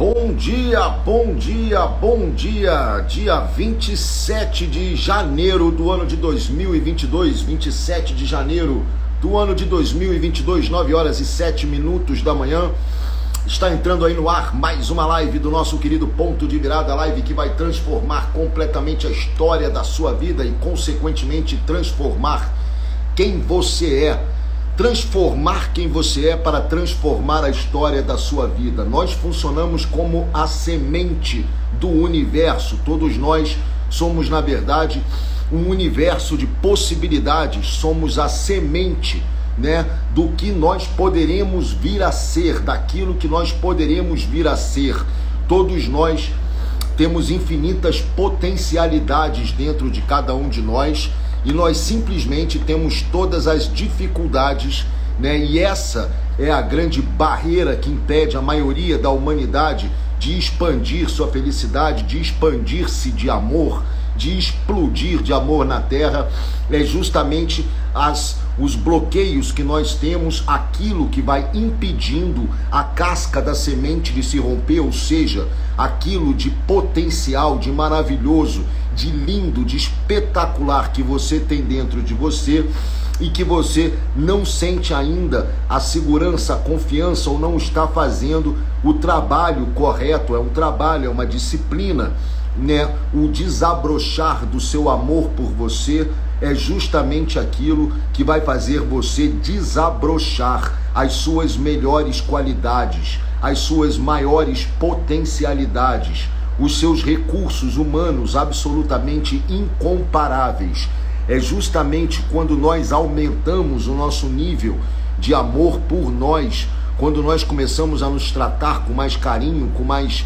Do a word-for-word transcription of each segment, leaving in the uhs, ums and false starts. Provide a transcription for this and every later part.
Bom dia, bom dia, bom dia, dia vinte e sete de janeiro do ano de dois mil e vinte e dois, vinte e sete de janeiro do ano de dois mil e vinte e dois, nove horas e sete minutos da manhã, está entrando aí no ar mais uma live do nosso querido Ponto de Virada, live que vai transformar completamente a história da sua vida e consequentemente transformar quem você é. Transformar quem você é para transformar a história da sua vida. Nós funcionamos como a semente do universo. Todos nós somos, na verdade, um universo de possibilidades. Somos a semente, né, do que nós poderemos vir a ser, daquilo que nós poderemos vir a ser. Todos nós temos infinitas potencialidades dentro de cada um de nós. E nós simplesmente temos todas as dificuldades, né? E essa é a grande barreira que impede a maioria da humanidade de expandir sua felicidade, de expandir-se de amor, de explodir de amor na Terra. É justamente as, os bloqueios que nós temos, aquilo que vai impedindo a casca da semente de se romper, ou seja, aquilo de potencial, de maravilhoso, de lindo, de espetacular que você tem dentro de você e que você não sente ainda a segurança, a confiança ou não está fazendo o trabalho correto. É um trabalho, é uma disciplina, né? O desabrochar do seu amor por você é justamente aquilo que vai fazer você desabrochar as suas melhores qualidades, as suas maiores potencialidades, os seus recursos humanos absolutamente incomparáveis. É justamente quando nós aumentamos o nosso nível de amor por nós, quando nós começamos a nos tratar com mais carinho, com mais,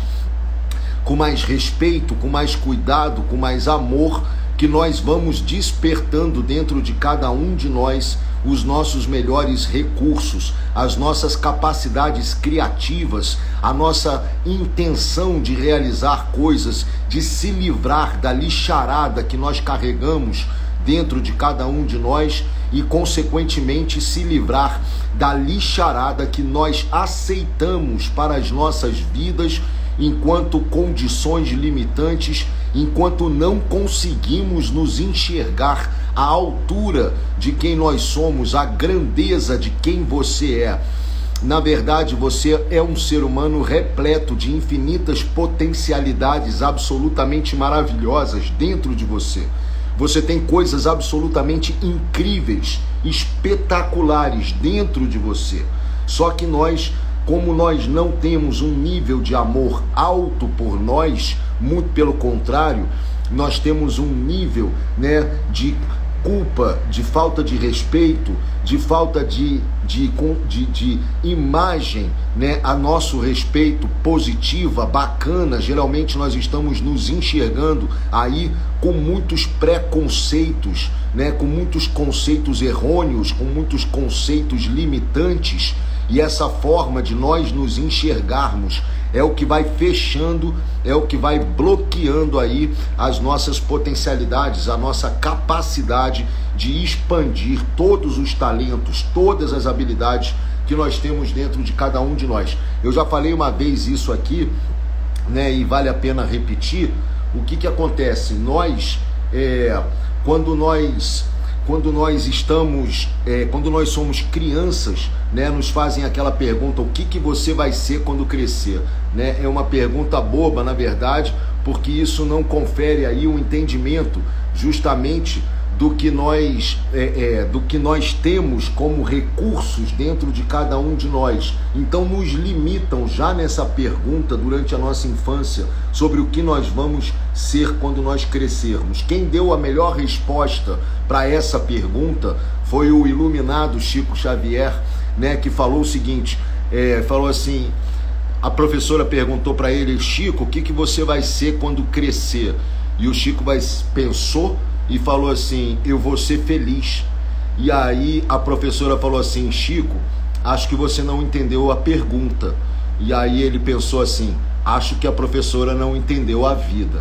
com mais respeito, com mais cuidado, com mais amor, que nós vamos despertando dentro de cada um de nós os nossos melhores recursos, as nossas capacidades criativas, a nossa intenção de realizar coisas, de se livrar da lixarada que nós carregamos dentro de cada um de nós e, consequentemente, se livrar da lixarada que nós aceitamos para as nossas vidas enquanto condições limitantes, enquanto não conseguimos nos enxergar à altura de quem nós somos, a grandeza de quem você é. Na verdade, você é um ser humano repleto de infinitas potencialidades absolutamente maravilhosas dentro de você. Você tem coisas absolutamente incríveis, espetaculares dentro de você. Só que nós, como nós não temos um nível de amor alto por nós, muito pelo contrário, nós temos um nível, né, de culpa, de falta de respeito, de falta de, de, de, de imagem, né, a nosso respeito positiva, bacana. Geralmente nós estamos nos enxergando aí com muitos preconceitos, né, com muitos conceitos errôneos, com muitos conceitos limitantes. E essa forma de nós nos enxergarmos é o que vai fechando, é o que vai bloqueando aí as nossas potencialidades, a nossa capacidade de expandir todos os talentos, todas as habilidades que nós temos dentro de cada um de nós. Eu já falei uma vez isso aqui, né, e vale a pena repetir. O que que acontece? Nós, é, quando nós... Quando nós estamos, é, quando nós somos crianças, né, nos fazem aquela pergunta: o que que você vai ser quando crescer? Né? É uma pergunta boba, na verdade, porque isso não confere aí um entendimento justamente do que nós, é, é, do que nós temos como recursos dentro de cada um de nós. Então nos limitam já nessa pergunta durante a nossa infância sobre o que nós vamos ser quando nós crescermos. Quem deu a melhor resposta para essa pergunta foi o iluminado Chico Xavier, né, que falou o seguinte, é, falou assim, a professora perguntou para ele: Chico, o que que você vai ser quando crescer? E o Chico vai, pensou e falou assim: eu vou ser feliz. E aí a professora falou assim: Chico, acho que você não entendeu a pergunta. E aí ele pensou assim: acho que a professora não entendeu a vida.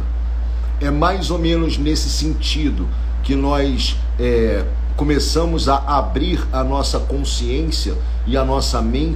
É mais ou menos nesse sentido que nós é, começamos a abrir a nossa consciência e a nossa mente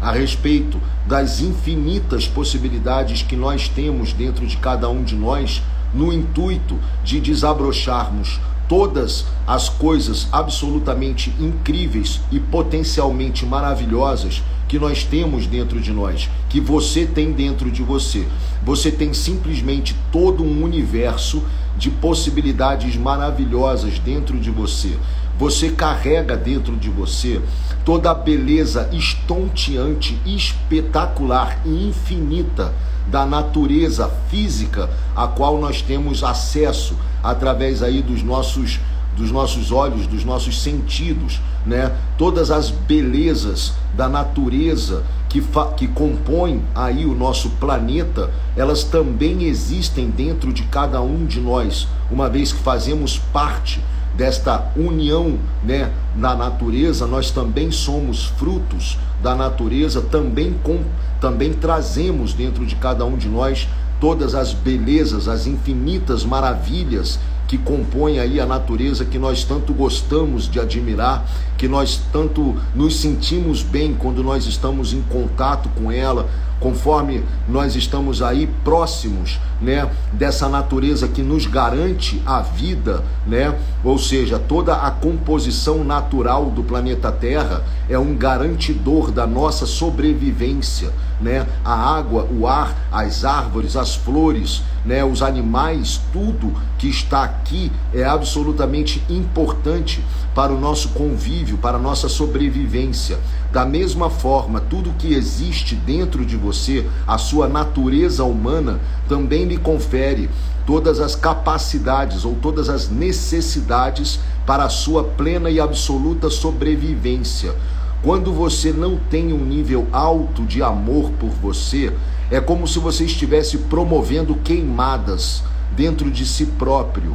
a respeito das infinitas possibilidades que nós temos dentro de cada um de nós, no intuito de desabrocharmos todas as coisas absolutamente incríveis e potencialmente maravilhosas que nós temos dentro de nós, que você tem dentro de você. Você tem simplesmente todo um universo de possibilidades maravilhosas dentro de você. Você carrega dentro de você toda a beleza estonteante, espetacular e infinita da natureza física a qual nós temos acesso através aí dos nossos, dos nossos olhos, dos nossos sentidos, né? Todas as belezas da natureza que, que compõem aí o nosso planeta, elas também existem dentro de cada um de nós, uma vez que fazemos parte desta união, né, na natureza. Nós também somos frutos da natureza, também, com, também trazemos dentro de cada um de nós todas as belezas, as infinitas maravilhas que compõem aí a natureza, que nós tanto gostamos de admirar, que nós tanto nos sentimos bem quando nós estamos em contato com ela, conforme nós estamos aí próximos, né, dessa natureza que nos garante a vida, né? Ou seja, toda a composição natural do planeta Terra é um garantidor da nossa sobrevivência, né? A água, o ar, as árvores, as flores, né, os animais, tudo que está aqui é absolutamente importante para o nosso convívio, para a nossa sobrevivência. Da mesma forma, tudo que existe dentro de você, a sua natureza humana, também lhe confere todas as capacidades ou todas as necessidades para a sua plena e absoluta sobrevivência. Quando você não tem um nível alto de amor por você, é como se você estivesse promovendo queimadas dentro de si próprio.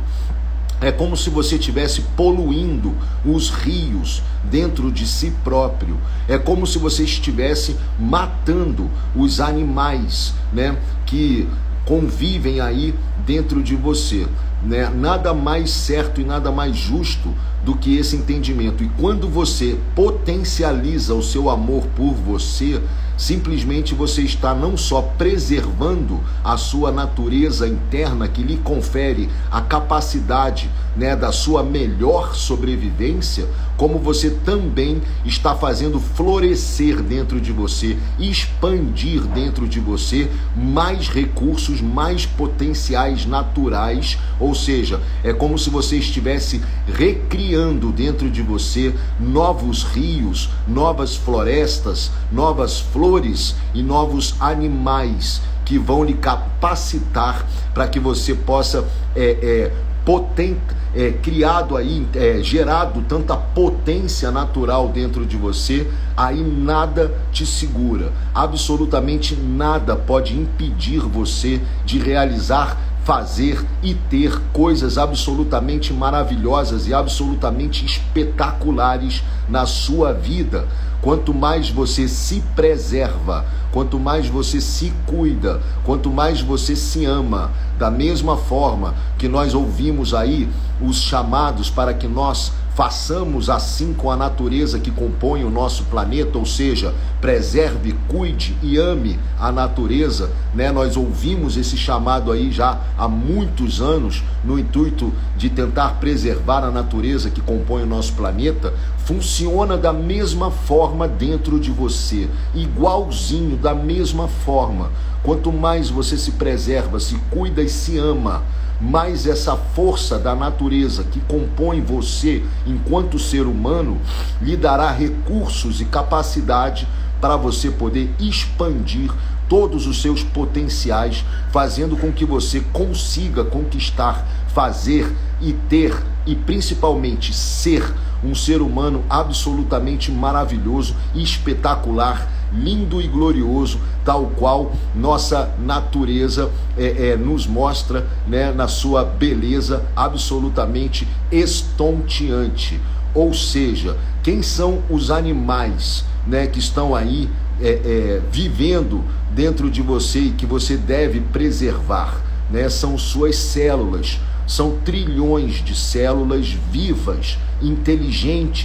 É como se você estivesse poluindo os rios dentro de si próprio. É como se você estivesse matando os animais, né, que convivem aí dentro de você, né? Nada mais certo e nada mais justo do que esse entendimento. E quando você potencializa o seu amor por você, simplesmente você está não só preservando a sua natureza interna, que lhe confere a capacidade, né, da sua melhor sobrevivência, como você também está fazendo florescer dentro de você, expandir dentro de você mais recursos, mais potenciais naturais. Ou seja, é como se você estivesse recriando dentro de você novos rios, novas florestas, novas flores e novos animais que vão lhe capacitar para que você possa é, é, poten é, criado aí, é, gerado tanta potência natural dentro de você. Aí nada te segura, absolutamente nada pode impedir você de realizar, fazer e ter coisas absolutamente maravilhosas e absolutamente espetaculares na sua vida. Quanto mais você se preserva, quanto mais você se cuida, quanto mais você se ama, da mesma forma que nós ouvimos aí os chamados para que nós façamos assim com a natureza que compõe o nosso planeta, ou seja, preserve, cuide e ame a natureza, né? Nós ouvimos esse chamado aí já há muitos anos, no intuito de tentar preservar a natureza que compõe o nosso planeta. Funciona da mesma forma dentro de você, igualzinho, da mesma forma. Quanto mais você se preserva, se cuida e se ama, mais essa força da natureza que compõe você enquanto ser humano lhe dará recursos e capacidade para você poder expandir todos os seus potenciais, fazendo com que você consiga conquistar, fazer e ter, e principalmente ser um ser humano absolutamente maravilhoso, espetacular, lindo e glorioso, tal qual nossa natureza é, é, nos mostra, né, na sua beleza absolutamente estonteante. Ou seja, quem são os animais, né, que estão aí é, é, vivendo dentro de você e que você deve preservar, né? São suas células. São trilhões de células vivas, inteligentes,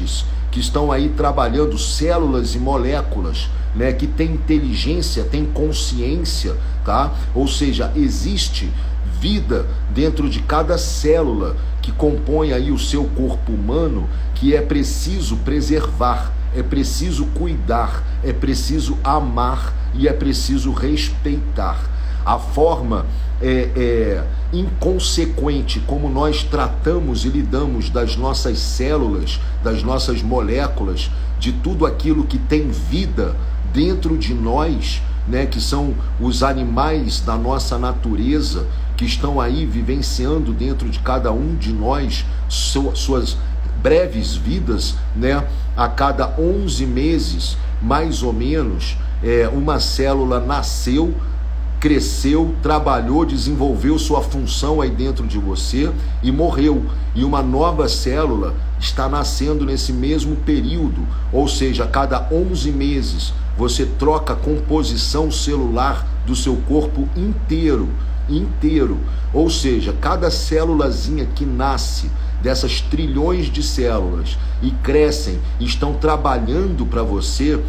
que estão aí trabalhando, células e moléculas, né, que tem inteligência, tem consciência, tá? Ou seja, existe vida dentro de cada célula que compõe aí o seu corpo humano, que é preciso preservar, é preciso cuidar, é preciso amar e é preciso respeitar. A forma é, é, inconsequente como nós tratamos e lidamos das nossas células, das nossas moléculas, de tudo aquilo que tem vida dentro de nós, né, que são os animais da nossa natureza, que estão aí vivenciando dentro de cada um de nós suas breves vidas, né? A cada onze meses, mais ou menos, é, uma célula nasceu, cresceu, trabalhou, desenvolveu sua função aí dentro de você e morreu. E uma nova célula está nascendo nesse mesmo período, ou seja, a cada onze meses você troca a composição celular do seu corpo inteiro, inteiro. Ou seja, cada célulazinha que nasce dessas trilhões de células e crescem, estão trabalhando para você,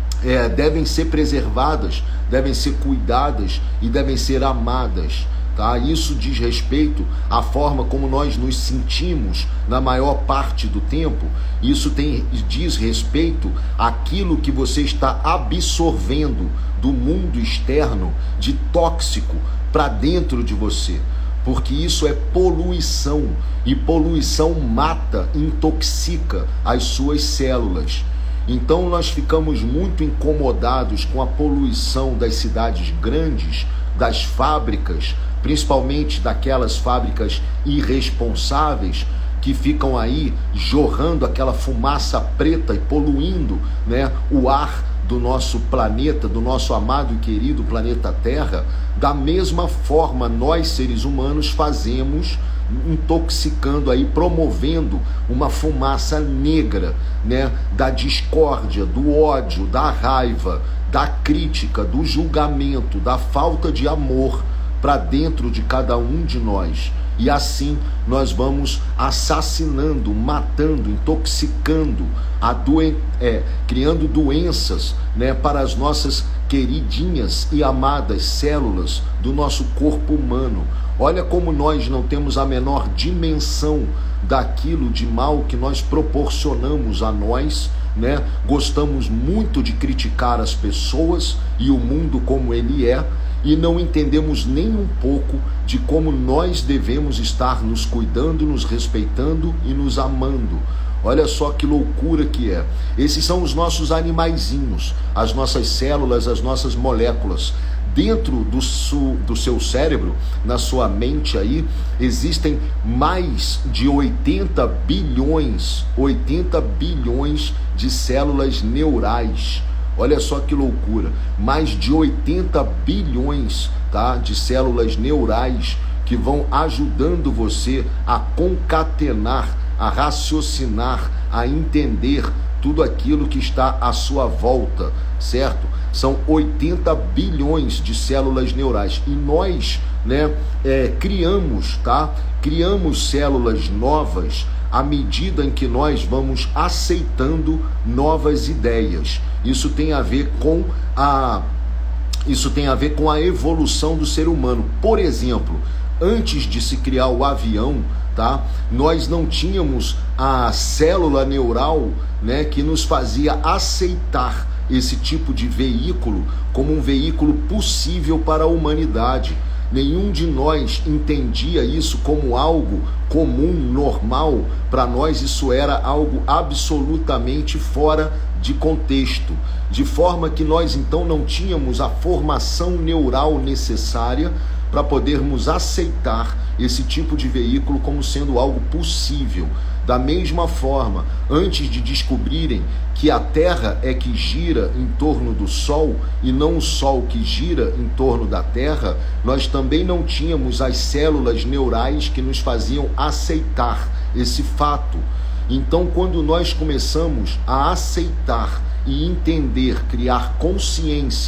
é, devem ser preservadas, devem ser cuidadas e devem ser amadas, tá? Isso diz respeito à forma como nós nos sentimos na maior parte do tempo. Isso tem, diz respeito àquilo que você está absorvendo do mundo externo de tóxico para dentro de você, porque isso é poluição, e poluição mata, intoxica as suas células. Então nós ficamos muito incomodados com a poluição das cidades grandes, das fábricas, principalmente daquelas fábricas irresponsáveis que ficam aí jorrando aquela fumaça preta e poluindo, né, o ar do nosso planeta, do nosso amado e querido planeta Terra. Da mesma forma, nós seres humanos fazemos, intoxicando aí, promovendo uma fumaça negra, né, da discórdia, do ódio, da raiva, da crítica, do julgamento, da falta de amor para dentro de cada um de nós. E assim nós vamos assassinando, matando, intoxicando, a doen é, criando doenças, né, para as nossas queridinhas e amadas células do nosso corpo humano. Olha como nós não temos a menor dimensão daquilo de mal que nós proporcionamos a nós, né? Gostamos muito de criticar as pessoas e o mundo como ele é, e não entendemos nem um pouco de como nós devemos estar nos cuidando, nos respeitando e nos amando. Olha só que loucura que é. Esses são os nossos animaizinhos, as nossas células, as nossas moléculas. Dentro do, su, do seu cérebro, na sua mente aí, existem mais de oitenta bilhões, oitenta bilhões de células neurais. Olha só que loucura, mais de oitenta bilhões, tá, de células neurais que vão ajudando você a concatenar, a raciocinar, a entender tudo aquilo que está à sua volta, certo? São oitenta bilhões de células neurais e nós, né, é, criamos, tá? Criamos células novas à medida em que nós vamos aceitando novas ideias. Isso tem a ver com a, isso tem a ver com a evolução do ser humano. Por exemplo, antes de se criar o avião, tá? Nós não tínhamos a célula neural, né, que nos fazia aceitar esse tipo de veículo como um veículo possível para a humanidade. Nenhum de nós entendia isso como algo comum, normal. Para nós isso era algo absolutamente fora de contexto, de forma que nós então não tínhamos a formação neural necessária para podermos aceitar esse tipo de veículo como sendo algo possível. Da mesma forma, antes de descobrirem que a Terra é que gira em torno do Sol e não o Sol que gira em torno da Terra, nós também não tínhamos as células neurais que nos faziam aceitar esse fato. Então, quando nós começamos a aceitar e entender, criar consciência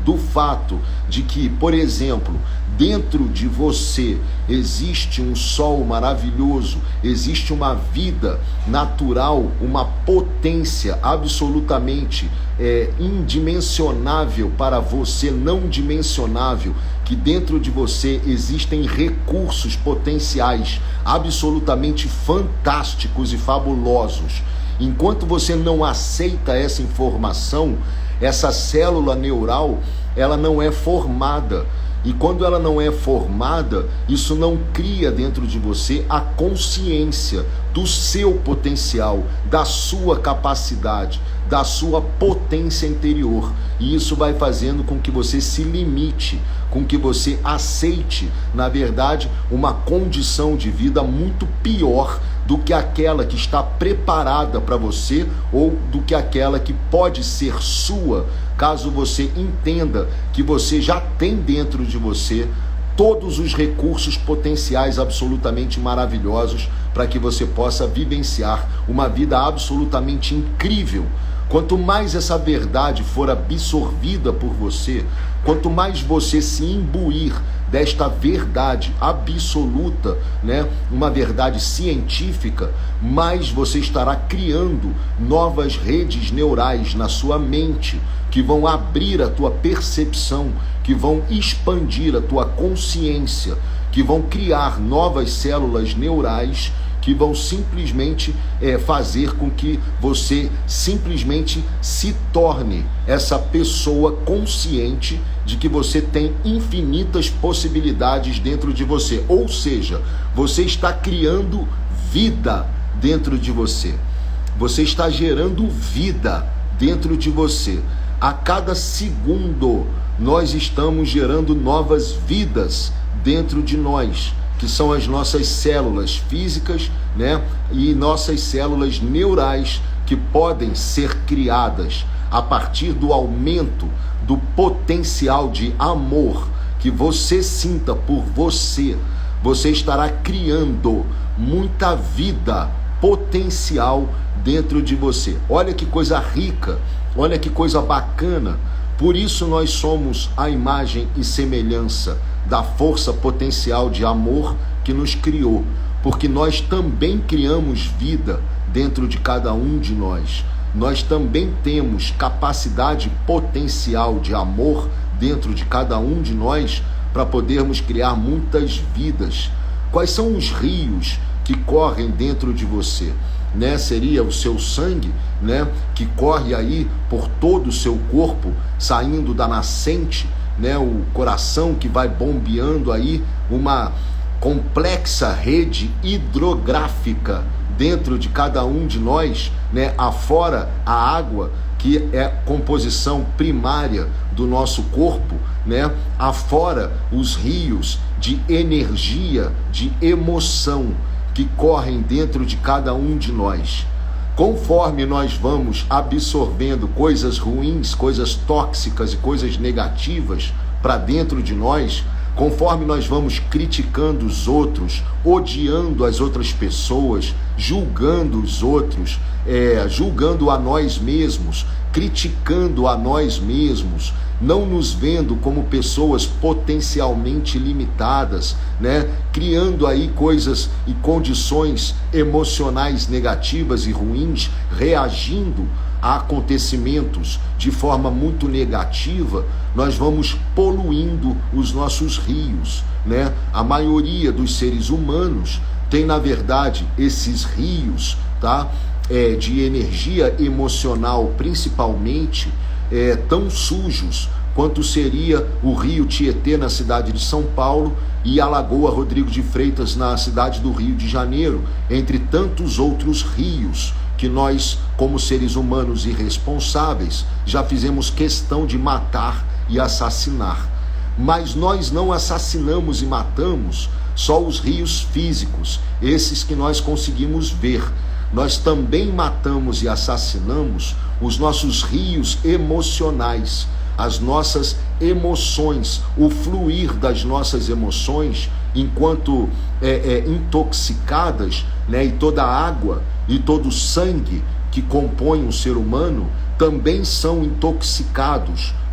do fato de que, por exemplo, dentro de você existe um sol maravilhoso, existe uma vida natural, uma potência absolutamente é, indimensionável para você, não dimensionável, que dentro de você existem recursos potenciais absolutamente fantásticos e fabulosos. Enquanto você não aceita essa informação, essa célula neural, ela não é formada. E quando ela não é formada, isso não cria dentro de você a consciência do seu potencial, da sua capacidade, da sua potência interior. E isso vai fazendo com que você se limite, com que você aceite, na verdade, uma condição de vida muito pior do que aquela que está preparada para você ou do que aquela que pode ser sua, caso você entenda que você já tem dentro de você todos os recursos potenciais absolutamente maravilhosos para que você possa vivenciar uma vida absolutamente incrível. Quanto mais essa verdade for absorvida por você, quanto mais você se imbuir desta verdade absoluta, né, uma verdade científica, mais você estará criando novas redes neurais na sua mente, que vão abrir a tua percepção, que vão expandir a tua consciência, que vão criar novas células neurais, que vão simplesmente é, fazer com que você simplesmente se torne essa pessoa consciente de que você tem infinitas possibilidades dentro de você. Ou seja, você está criando vida dentro de você. Você está gerando vida dentro de você. A cada segundo, nós estamos gerando novas vidas dentro de nós, que são as nossas células físicas, né, e nossas células neurais, que podem ser criadas a partir do aumento do potencial de amor que você sinta por você. Você estará criando muita vida potencial dentro de você. Olha que coisa rica, olha que coisa bacana. Por isso nós somos a imagem e semelhança da força potencial de amor que nos criou, porque nós também criamos vida dentro de cada um de nós. Nós também temos capacidade potencial de amor dentro de cada um de nós para podermos criar muitas vidas. Quais são os rios que correm dentro de você? Né? Seria o seu sangue, né? Que corre aí por todo o seu corpo, saindo da nascente, né? O coração que vai bombeando aí uma complexa rede hidrográfica dentro de cada um de nós, né? Afora a água, que é composição primária do nosso corpo, né? Afora os rios de energia, de emoção que correm dentro de cada um de nós. Conforme nós vamos absorvendo coisas ruins, coisas tóxicas e coisas negativas para dentro de nós, conforme nós vamos criticando os outros, odiando as outras pessoas, julgando os outros, é, julgando a nós mesmos, criticando a nós mesmos, não nos vendo como pessoas potencialmente limitadas, né? Criando aí coisas e condições emocionais negativas e ruins, reagindo a acontecimentos de forma muito negativa, nós vamos poluindo os nossos rios, né? A maioria dos seres humanos tem, na verdade, esses rios, tá? É, de energia emocional, principalmente, é, tão sujos quanto seria o rio Tietê na cidade de São Paulo e a Lagoa Rodrigo de Freitas na cidade do Rio de Janeiro, entre tantos outros rios que nós, como seres humanos irresponsáveis, já fizemos questão de matar e assassinar. Mas nós não assassinamos e matamos só os rios físicos, esses que nós conseguimos ver. Nós também matamos e assassinamos os nossos rios emocionais, as nossas emoções, o fluir das nossas emoções, enquanto é, é, intoxicadas, né? E toda a água e todo o sangue que compõe um ser humano também são intoxicados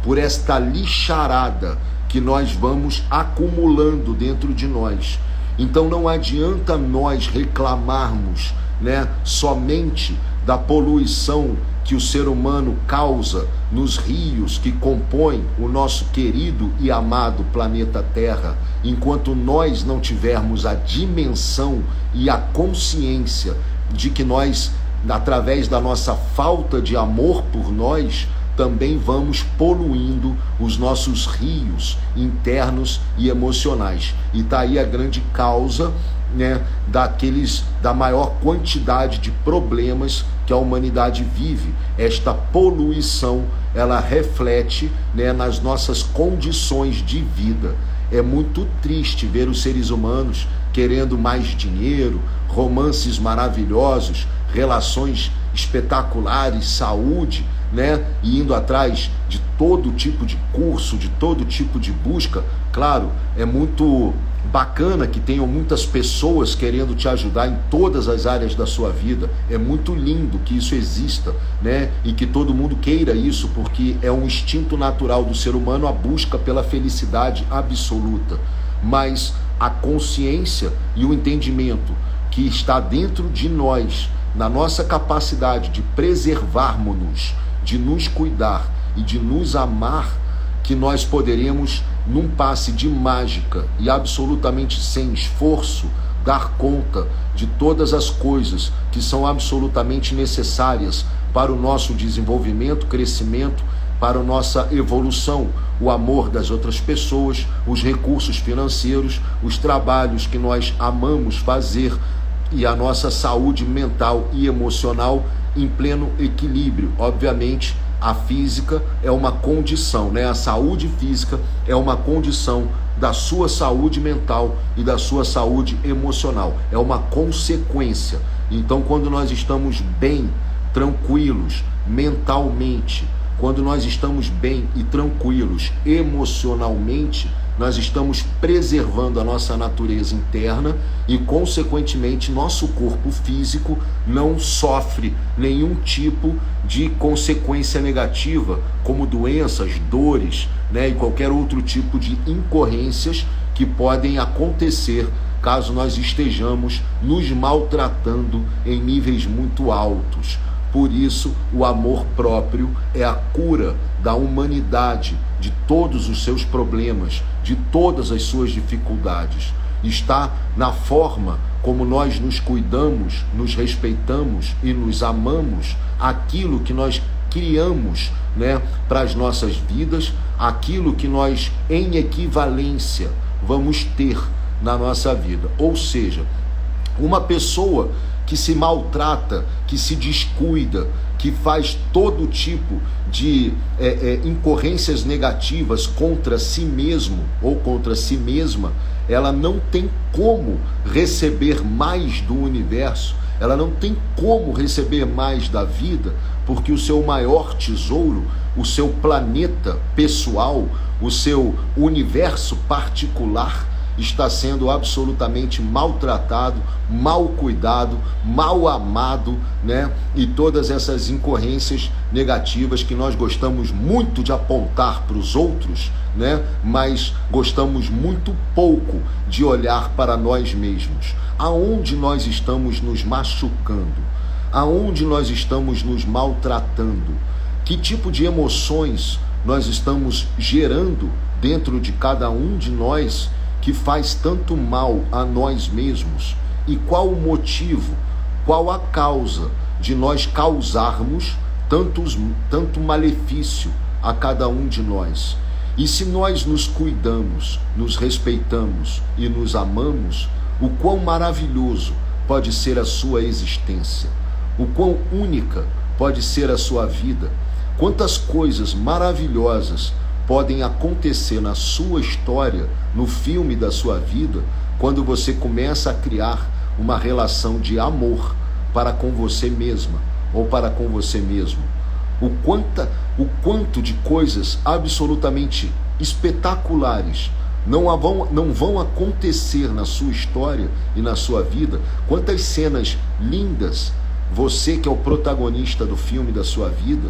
por esta lixarada que nós vamos acumulando dentro de nós. Então não adianta nós reclamarmos, né, somente da poluição que o ser humano causa nos rios que compõem o nosso querido e amado planeta Terra, enquanto nós não tivermos a dimensão e a consciência de que nós, através da nossa falta de amor por nós, também vamos poluindo os nossos rios internos e emocionais. E está aí a grande causa, né, daqueles, da maior quantidade de problemas que a humanidade vive. Esta poluição, ela reflete, né, nas nossas condições de vida. É muito triste ver os seres humanos querendo mais dinheiro, romances maravilhosos, relações espetaculares, saúde, né, e indo atrás de todo tipo de curso, de todo tipo de busca. Claro, é muito bacana que tenham muitas pessoas querendo te ajudar em todas as áreas da sua vida. É muito lindo que isso exista, né, e que todo mundo queira isso, porque é um instinto natural do ser humano a busca pela felicidade absoluta. Mas a consciência e o entendimento que está dentro de nós, na nossa capacidade de preservarmos-nos, de nos cuidar e de nos amar, que nós poderemos, num passe de mágica e absolutamente sem esforço, dar conta de todas as coisas que são absolutamente necessárias para o nosso desenvolvimento, crescimento, para a nossa evolução, o amor das outras pessoas, os recursos financeiros, os trabalhos que nós amamos fazer e a nossa saúde mental e emocional em pleno equilíbrio. Obviamente, a física é uma condição, né? A saúde física é uma condição da sua saúde mental e da sua saúde emocional. É uma consequência. Então, quando nós estamos bem, tranquilos, mentalmente, quando nós estamos bem e tranquilos emocionalmente, nós estamos preservando a nossa natureza interna e, consequentemente, nosso corpo físico não sofre nenhum tipo de consequência negativa, como doenças, dores, né, e qualquer outro tipo de incorrências que podem acontecer caso nós estejamos nos maltratando em níveis muito altos. Por isso, o amor próprio é a cura da humanidade, de todos os seus problemas, de todas as suas dificuldades. Está na forma como nós nos cuidamos, nos respeitamos e nos amamos, aquilo que nós criamos, né, para as nossas vidas, aquilo que nós, em equivalência, vamos ter na nossa vida. Ou seja, uma pessoa que se maltrata, que se descuida, que faz todo tipo de é, é, incorrências negativas contra si mesmo ou contra si mesma, ela não tem como receber mais do universo, ela não tem como receber mais da vida, porque o seu maior tesouro, o seu planeta pessoal, o seu universo particular, está sendo absolutamente maltratado, mal cuidado, mal amado, né? E todas essas incorrências negativas que nós gostamos muito de apontar para os outros, né? Mas gostamos muito pouco de olhar para nós mesmos. Aonde nós estamos nos machucando? Aonde nós estamos nos maltratando? Que tipo de emoções nós estamos gerando dentro de cada um de nós que faz tanto mal a nós mesmos? E qual o motivo, qual a causa de nós causarmos tantos, tanto malefício a cada um de nós? E se nós nos cuidamos, nos respeitamos e nos amamos, o quão maravilhoso pode ser a sua existência, o quão única pode ser a sua vida, quantas coisas maravilhosas podem acontecer na sua história, no filme da sua vida, quando você começa a criar uma relação de amor para com você mesma ou para com você mesmo. O, quanta, o quanto de coisas absolutamente espetaculares não vão, não vão acontecer na sua história e na sua vida, quantas cenas lindas, você que é o protagonista do filme da sua vida,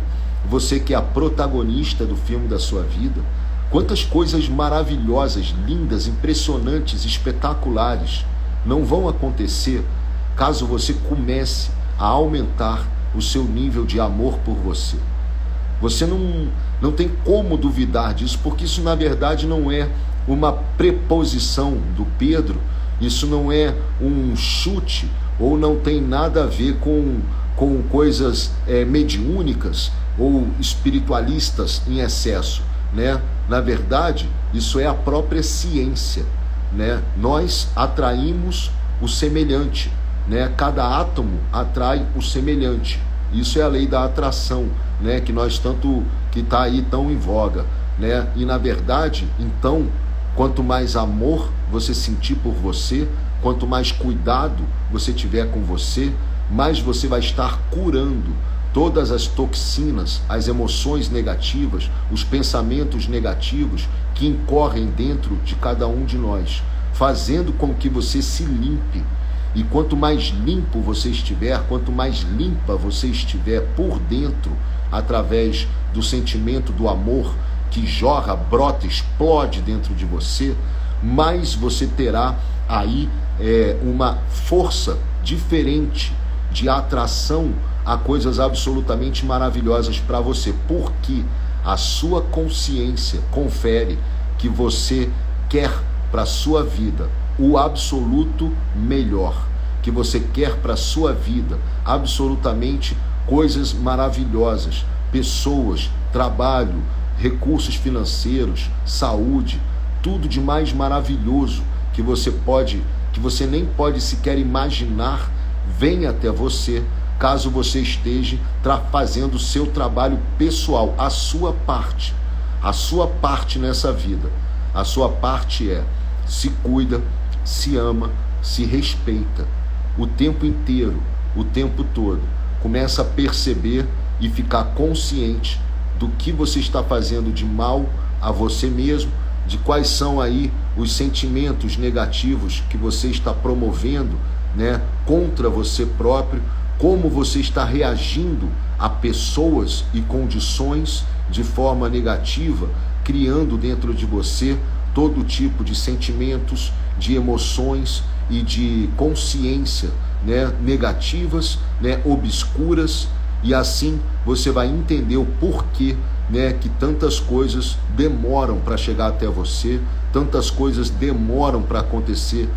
você que é a protagonista do filme da sua vida. Quantas coisas maravilhosas, lindas, impressionantes, espetaculares não vão acontecer caso você comece a aumentar o seu nível de amor por você. Você não, não tem como duvidar disso, porque isso na verdade não é uma preposição do Pedro, isso não é um chute, ou não tem nada a ver com, com coisas é, mediúnicas ou espiritualistas em excesso, né? Na verdade, isso é a própria ciência, né? Nós atraímos o semelhante, né? Cada átomo atrai o semelhante. Isso é a lei da atração, né? Que nós tanto, que está aí tão em voga, né? E na verdade, então, quanto mais amor você sentir por você, quanto mais cuidado você tiver com você, mais você vai estar curando todas as toxinas, as emoções negativas, os pensamentos negativos que incorrem dentro de cada um de nós, fazendo com que você se limpe. E quanto mais limpo você estiver, quanto mais limpa você estiver por dentro, através do sentimento do amor que jorra, brota, explode dentro de você, mais você terá aí é, uma força diferente de atração a coisas absolutamente maravilhosas para você, porque a sua consciência confere que você quer para a sua vida o absoluto melhor, que você quer para a sua vida absolutamente coisas maravilhosas, pessoas, trabalho, recursos financeiros, saúde, tudo de mais maravilhoso que você pode, que você nem pode sequer imaginar, vem até você, caso você esteja fazendo o seu trabalho pessoal, a sua parte, a sua parte nessa vida. A sua parte é: se cuida, se ama, se respeita, o tempo inteiro, o tempo todo. Começa a perceber e ficar consciente do que você está fazendo de mal a você mesmo, de quais são aí os sentimentos negativos que você está promovendo, né, contra você próprio, como você está reagindo a pessoas e condições de forma negativa, criando dentro de você todo tipo de sentimentos, de emoções e de consciência, né, negativas, né, obscuras, e assim você vai entender o porquê, né, que tantas coisas demoram para chegar até você, tantas coisas demoram para acontecer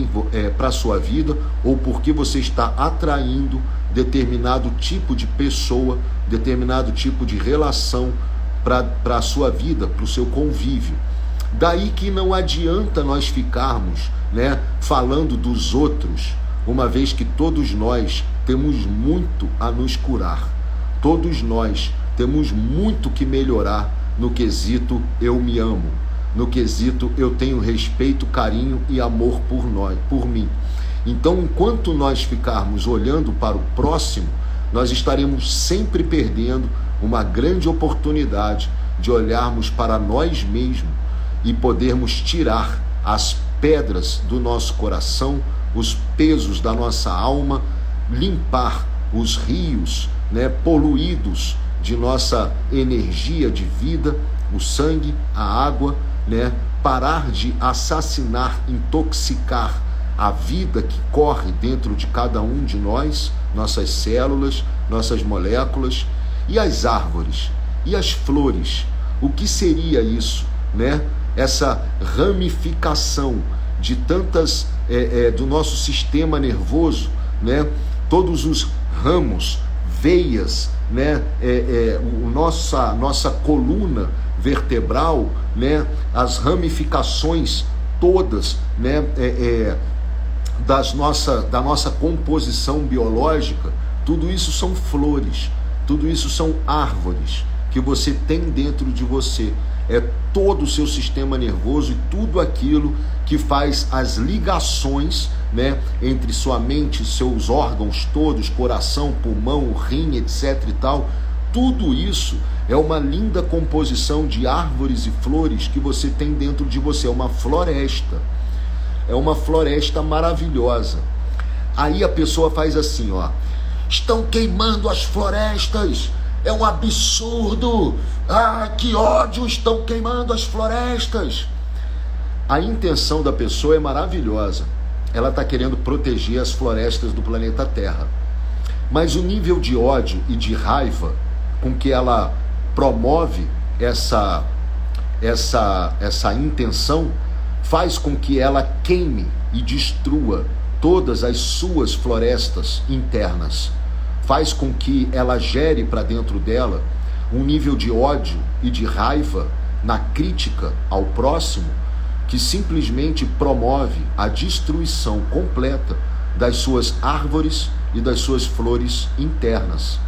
é, para a sua vida, ou porque você está atraindo determinado tipo de pessoa, determinado tipo de relação para a sua vida, para o seu convívio. Daí que não adianta nós ficarmos, né, falando dos outros, uma vez que todos nós temos muito a nos curar, todos nós temos muito que melhorar no quesito eu me amo, no quesito eu tenho respeito, carinho e amor por nós, por mim. Então, enquanto nós ficarmos olhando para o próximo, nós estaremos sempre perdendo uma grande oportunidade de olharmos para nós mesmos e podermos tirar as pedras do nosso coração, os pesos da nossa alma, limpar os rios, né, poluídos de nossa energia de vida, o sangue, a água, né, parar de assassinar, intoxicar a vida que corre dentro de cada um de nós, nossas células, nossas moléculas, e as árvores, e as flores. O que seria isso, né? Essa ramificação de tantas, é, é, do nosso sistema nervoso, né? Todos os ramos, veias, né? É, é, o nossa, nossa coluna vertebral, né? As ramificações todas, né? É, é, das nossa, da nossa composição biológica, tudo isso são flores, tudo isso são árvores que você tem dentro de você. É todo o seu sistema nervoso e tudo aquilo que faz as ligações, né, entre sua mente, seus órgãos todos, coração, pulmão, rim, etc e tal. Tudo isso é uma linda composição de árvores e flores que você tem dentro de você. É uma floresta. É uma floresta maravilhosa. Aí a pessoa faz assim, ó: estão queimando as florestas, é um absurdo, ah, que ódio, estão queimando as florestas. A intenção da pessoa é maravilhosa, ela está querendo proteger as florestas do planeta Terra, mas o nível de ódio e de raiva com que ela promove essa, essa, essa intenção faz com que ela queime e destrua todas as suas florestas internas, faz com que ela gere para dentro dela um nível de ódio e de raiva na crítica ao próximo que simplesmente promove a destruição completa das suas árvores e das suas flores internas.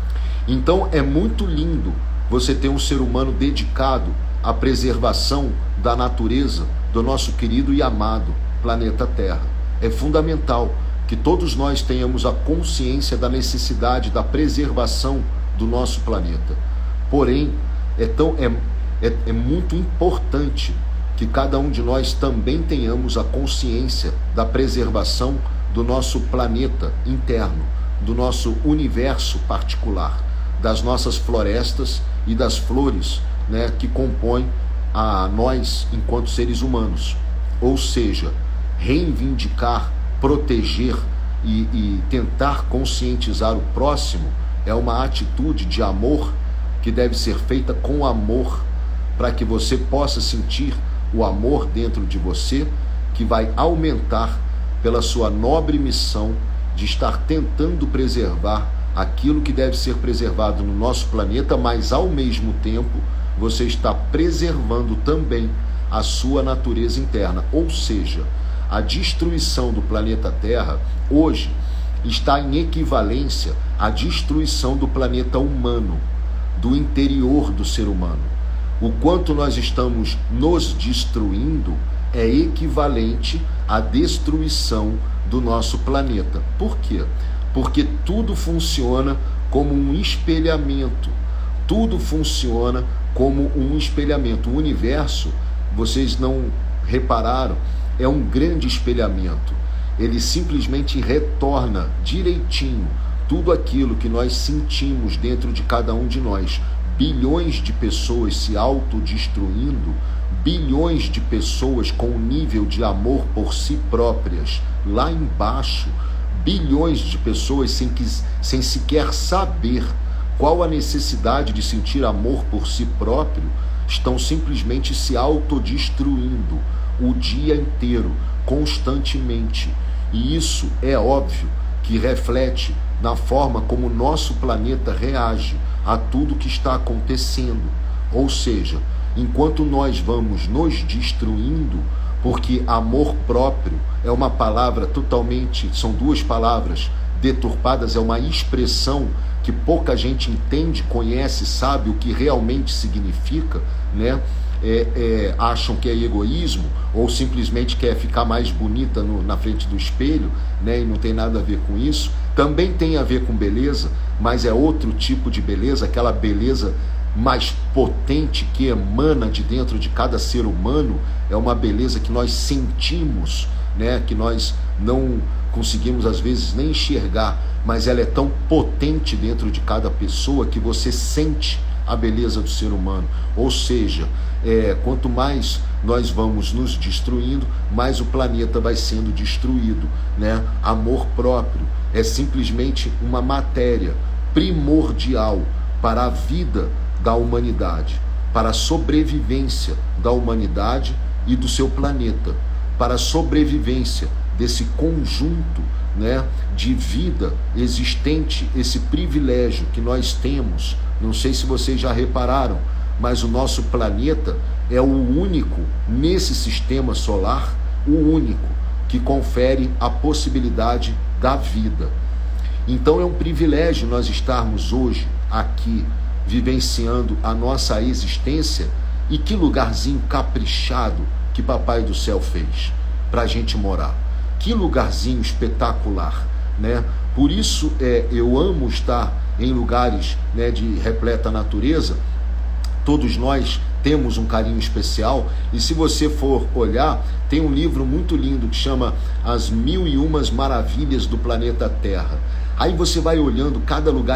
Então é muito lindo você ter um ser humano dedicado à preservação da natureza do nosso querido e amado planeta Terra. É fundamental que todos nós tenhamos a consciência da necessidade da preservação do nosso planeta. Porém, é, tão, é, é, é muito importante que cada um de nós também tenhamos a consciência da preservação do nosso planeta interno, do nosso universo particular, das nossas florestas e das flores, né, que compõem a nós enquanto seres humanos. Ou seja, reivindicar, proteger e, e tentar conscientizar o próximo é uma atitude de amor que deve ser feita com amor, para que você possa sentir o amor dentro de você, que vai aumentar pela sua nobre missão de estar tentando preservar aquilo que deve ser preservado no nosso planeta, mas ao mesmo tempo você está preservando também a sua natureza interna. Ou seja, a destruição do planeta Terra hoje está em equivalência à destruição do planeta humano, do interior do ser humano. O quanto nós estamos nos destruindo é equivalente à destruição do nosso planeta. Por quê? Porque tudo funciona como um espelhamento. Tudo funciona como um espelhamento. O universo, vocês não repararam, é um grande espelhamento. Ele simplesmente retorna direitinho tudo aquilo que nós sentimos dentro de cada um de nós. Bilhões de pessoas se autodestruindo, bilhões de pessoas com um nível de amor por si próprias lá embaixo, bilhões de pessoas sem, que, sem sequer saber qual a necessidade de sentir amor por si próprio, estão simplesmente se autodestruindo o dia inteiro, constantemente. E isso é óbvio que reflete na forma como o nosso planeta reage a tudo que está acontecendo. Ou seja, enquanto nós vamos nos destruindo, porque amor próprio é uma palavra totalmente, são duas palavras deturpadas, é uma expressão que pouca gente entende, conhece, sabe o que realmente significa, né? É, é, acham que é egoísmo, ou simplesmente quer ficar mais bonita no, na frente do espelho, né? E não tem nada a ver com isso. Também tem a ver com beleza, mas é outro tipo de beleza, aquela beleza mais potente que emana de dentro de cada ser humano. É uma beleza que nós sentimos, né? Que nós não conseguimos às vezes nem enxergar, mas ela é tão potente dentro de cada pessoa que você sente a beleza do ser humano. Ou seja, é, quanto mais nós vamos nos destruindo, mais o planeta vai sendo destruído, né? Amor próprio é simplesmente uma matéria primordial para a vida da humanidade, para a sobrevivência da humanidade e do seu planeta, para a sobrevivência desse conjunto, né, de vida existente, esse privilégio que nós temos. Não sei se vocês já repararam, mas o nosso planeta é o único nesse sistema solar, o único que confere a possibilidade da vida. Então é um privilégio nós estarmos hoje aqui vivenciando a nossa existência. E que lugarzinho caprichado que Papai do Céu fez para a gente morar. Que lugarzinho espetacular, né? Por isso é, eu amo estar em lugares, né, de repleta natureza. Todos nós temos um carinho especial, e se você for olhar, tem um livro muito lindo que chama As Mil e Umas Maravilhas do Planeta Terra. Aí você vai olhando cada lugar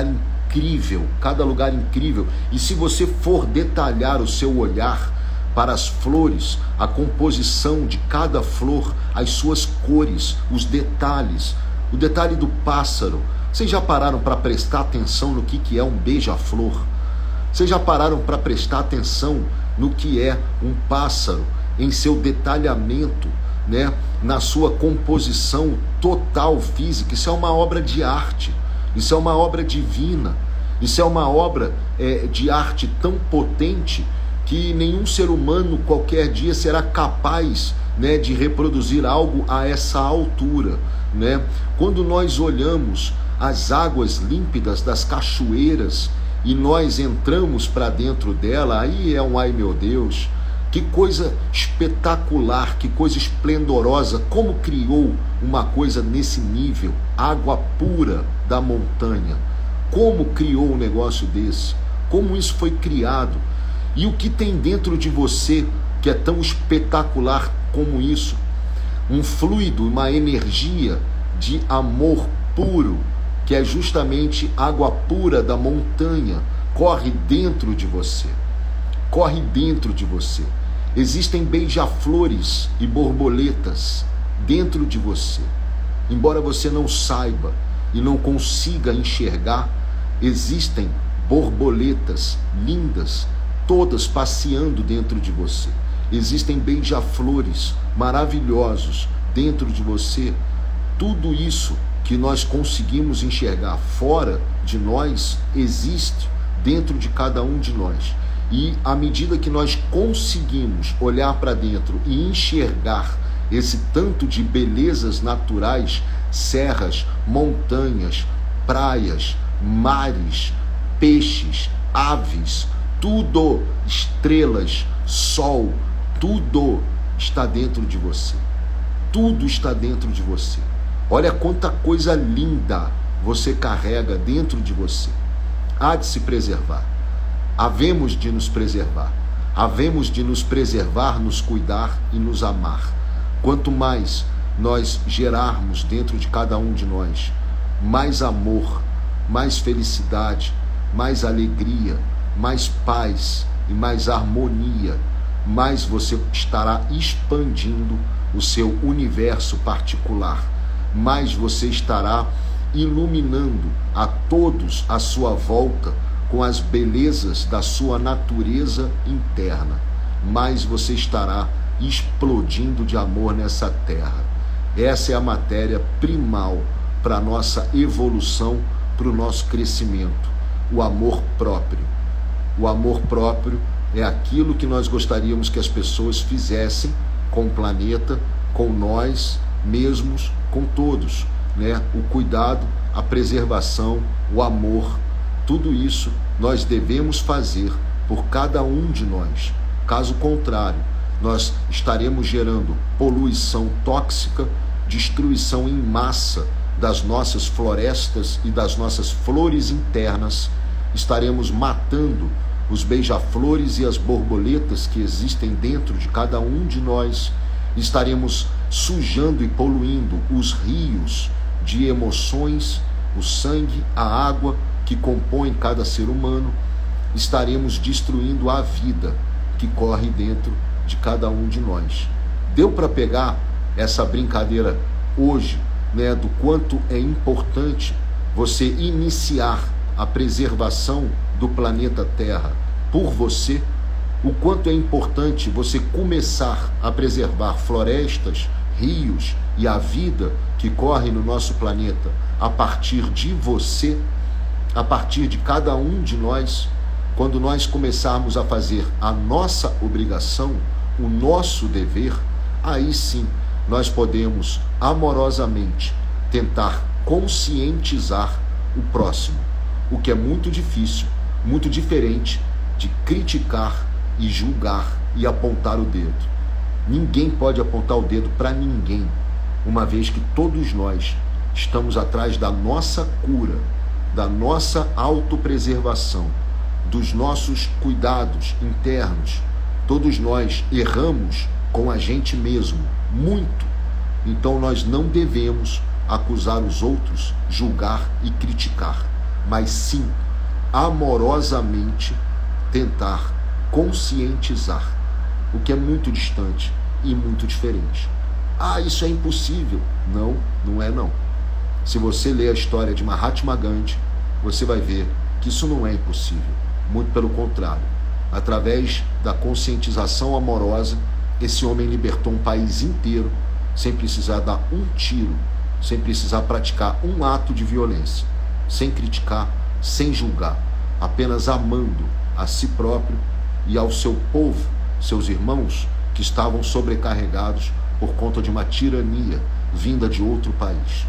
incrível, cada lugar incrível. E se você for detalhar o seu olhar para as flores, a composição de cada flor, as suas cores, os detalhes, o detalhe do pássaro. Vocês já pararam para prestar atenção no que, que é um beija-flor? Vocês já pararam para prestar atenção no que é um pássaro, em seu detalhamento, né? Na sua composição total física? Isso é uma obra de arte, isso é uma obra divina, isso é uma obra é, de arte tão potente que nenhum ser humano qualquer dia será capaz, né, de reproduzir algo a essa altura, né? Quando nós olhamos as águas límpidas das cachoeiras e nós entramos para dentro dela, aí é um ai meu Deus, que coisa espetacular, que coisa esplendorosa, como criou uma coisa nesse nível, água pura da montanha, como criou um negócio desse, como isso foi criado, e o que tem dentro de você que é tão espetacular como isso, um fluido, uma energia de amor puro, que é justamente água pura da montanha, corre dentro de você, corre dentro de você. Existem beija-flores e borboletas dentro de você. Embora você não saiba e não consiga enxergar, existem borboletas lindas, todas passeando dentro de você. Existem beija-flores maravilhosos dentro de você. Tudo isso que nós conseguimos enxergar fora de nós existe dentro de cada um de nós. E à medida que nós conseguimos olhar para dentro e enxergar esse tanto de belezas naturais, serras, montanhas, praias, mares, peixes, aves, tudo, estrelas, sol, tudo está dentro de você. Tudo está dentro de você. Olha quanta coisa linda você carrega dentro de você. Há de se preservar. Havemos de nos preservar. Havemos de nos preservar, nos cuidar e nos amar. Quanto mais nós gerarmos dentro de cada um de nós mais amor, mais felicidade, mais alegria, mais paz e mais harmonia, mais você estará expandindo o seu universo particular, mais você estará iluminando a todos à sua volta com as belezas da sua natureza interna, mais você estará explodindo de amor nessa terra. Essa é a matéria primal para a nossa evolução, para o nosso crescimento, o amor próprio. O amor próprio é aquilo que nós gostaríamos que as pessoas fizessem com o planeta, com nós mesmos, com todos, né? O cuidado, a preservação, o amor, tudo isso nós devemos fazer por cada um de nós. Caso contrário, nós estaremos gerando poluição tóxica, destruição em massa das nossas florestas e das nossas flores internas, estaremos matando os beija-flores e as borboletas que existem dentro de cada um de nós, estaremos sujando e poluindo os rios de emoções, o sangue, a água que compõe cada ser humano, estaremos destruindo a vida que corre dentro de cada um de nós. Deu para pegar essa brincadeira hoje, né, do quanto é importante você iniciar a preservação do planeta Terra por você, o quanto é importante você começar a preservar florestas, rios e a vida que corre no nosso planeta a partir de você, a partir de cada um de nós. Quando nós começarmos a fazer a nossa obrigação, o nosso dever, aí sim nós podemos amorosamente tentar conscientizar o próximo, o que é muito difícil, muito diferente de criticar e julgar e apontar o dedo. Ninguém pode apontar o dedo para ninguém, uma vez que todos nós estamos atrás da nossa cura, da nossa autopreservação, dos nossos cuidados internos. Todos nós erramos com a gente mesmo, muito. Então nós não devemos acusar os outros, julgar e criticar, mas sim amorosamente tentar conscientizar, o que é muito distante e muito diferente. Ah, isso é impossível. Não, não é não. Se você ler a história de Mahatma Gandhi, você vai ver que isso não é impossível. Muito pelo contrário. Através da conscientização amorosa, esse homem libertou um país inteiro sem precisar dar um tiro, sem precisar praticar um ato de violência, sem criticar, sem julgar, apenas amando a si próprio e ao seu povo, seus irmãos, que estavam sobrecarregados por conta de uma tirania vinda de outro país.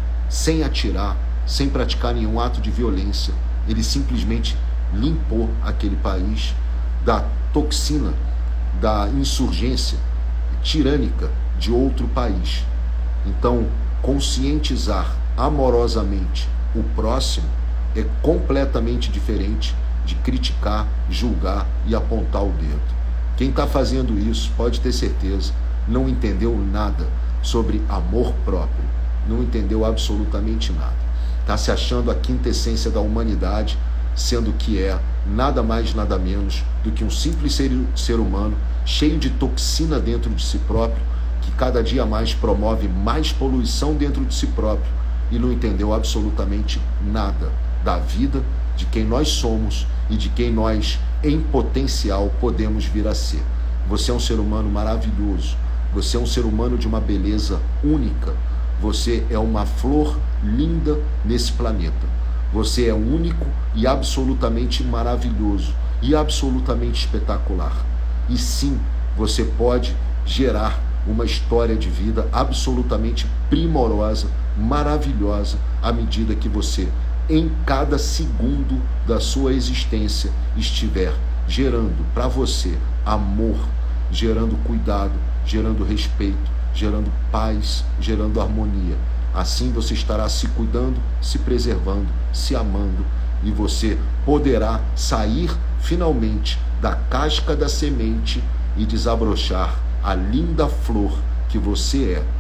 Sem atirar, sem praticar nenhum ato de violência, ele simplesmente limpou aquele país da toxina, da insurgência tirânica de outro país. Então, conscientizar amorosamente o próximo é completamente diferente de criticar, julgar e apontar o dedo. Quem está fazendo isso, pode ter certeza, não entendeu nada sobre amor próprio, não entendeu absolutamente nada. Está se achando a quintessência da humanidade, sendo que é nada mais, nada menos do que um simples ser, ser humano cheio de toxina dentro de si próprio, que cada dia mais promove mais poluição dentro de si próprio e não entendeu absolutamente nada da vida, de quem nós somos e de quem nós, em potencial, podemos vir a ser. Você é um ser humano maravilhoso, você é um ser humano de uma beleza única, você é uma flor linda nesse planeta, você é único e absolutamente maravilhoso e absolutamente espetacular. E sim, você pode gerar uma história de vida absolutamente primorosa, maravilhosa, à medida que você, em cada segundo da sua existência, estiver gerando para você amor, gerando cuidado, gerando respeito, gerando paz, gerando harmonia. Assim você estará se cuidando, se preservando, se amando, e você poderá sair finalmente da casca da semente e desabrochar a linda flor que você é.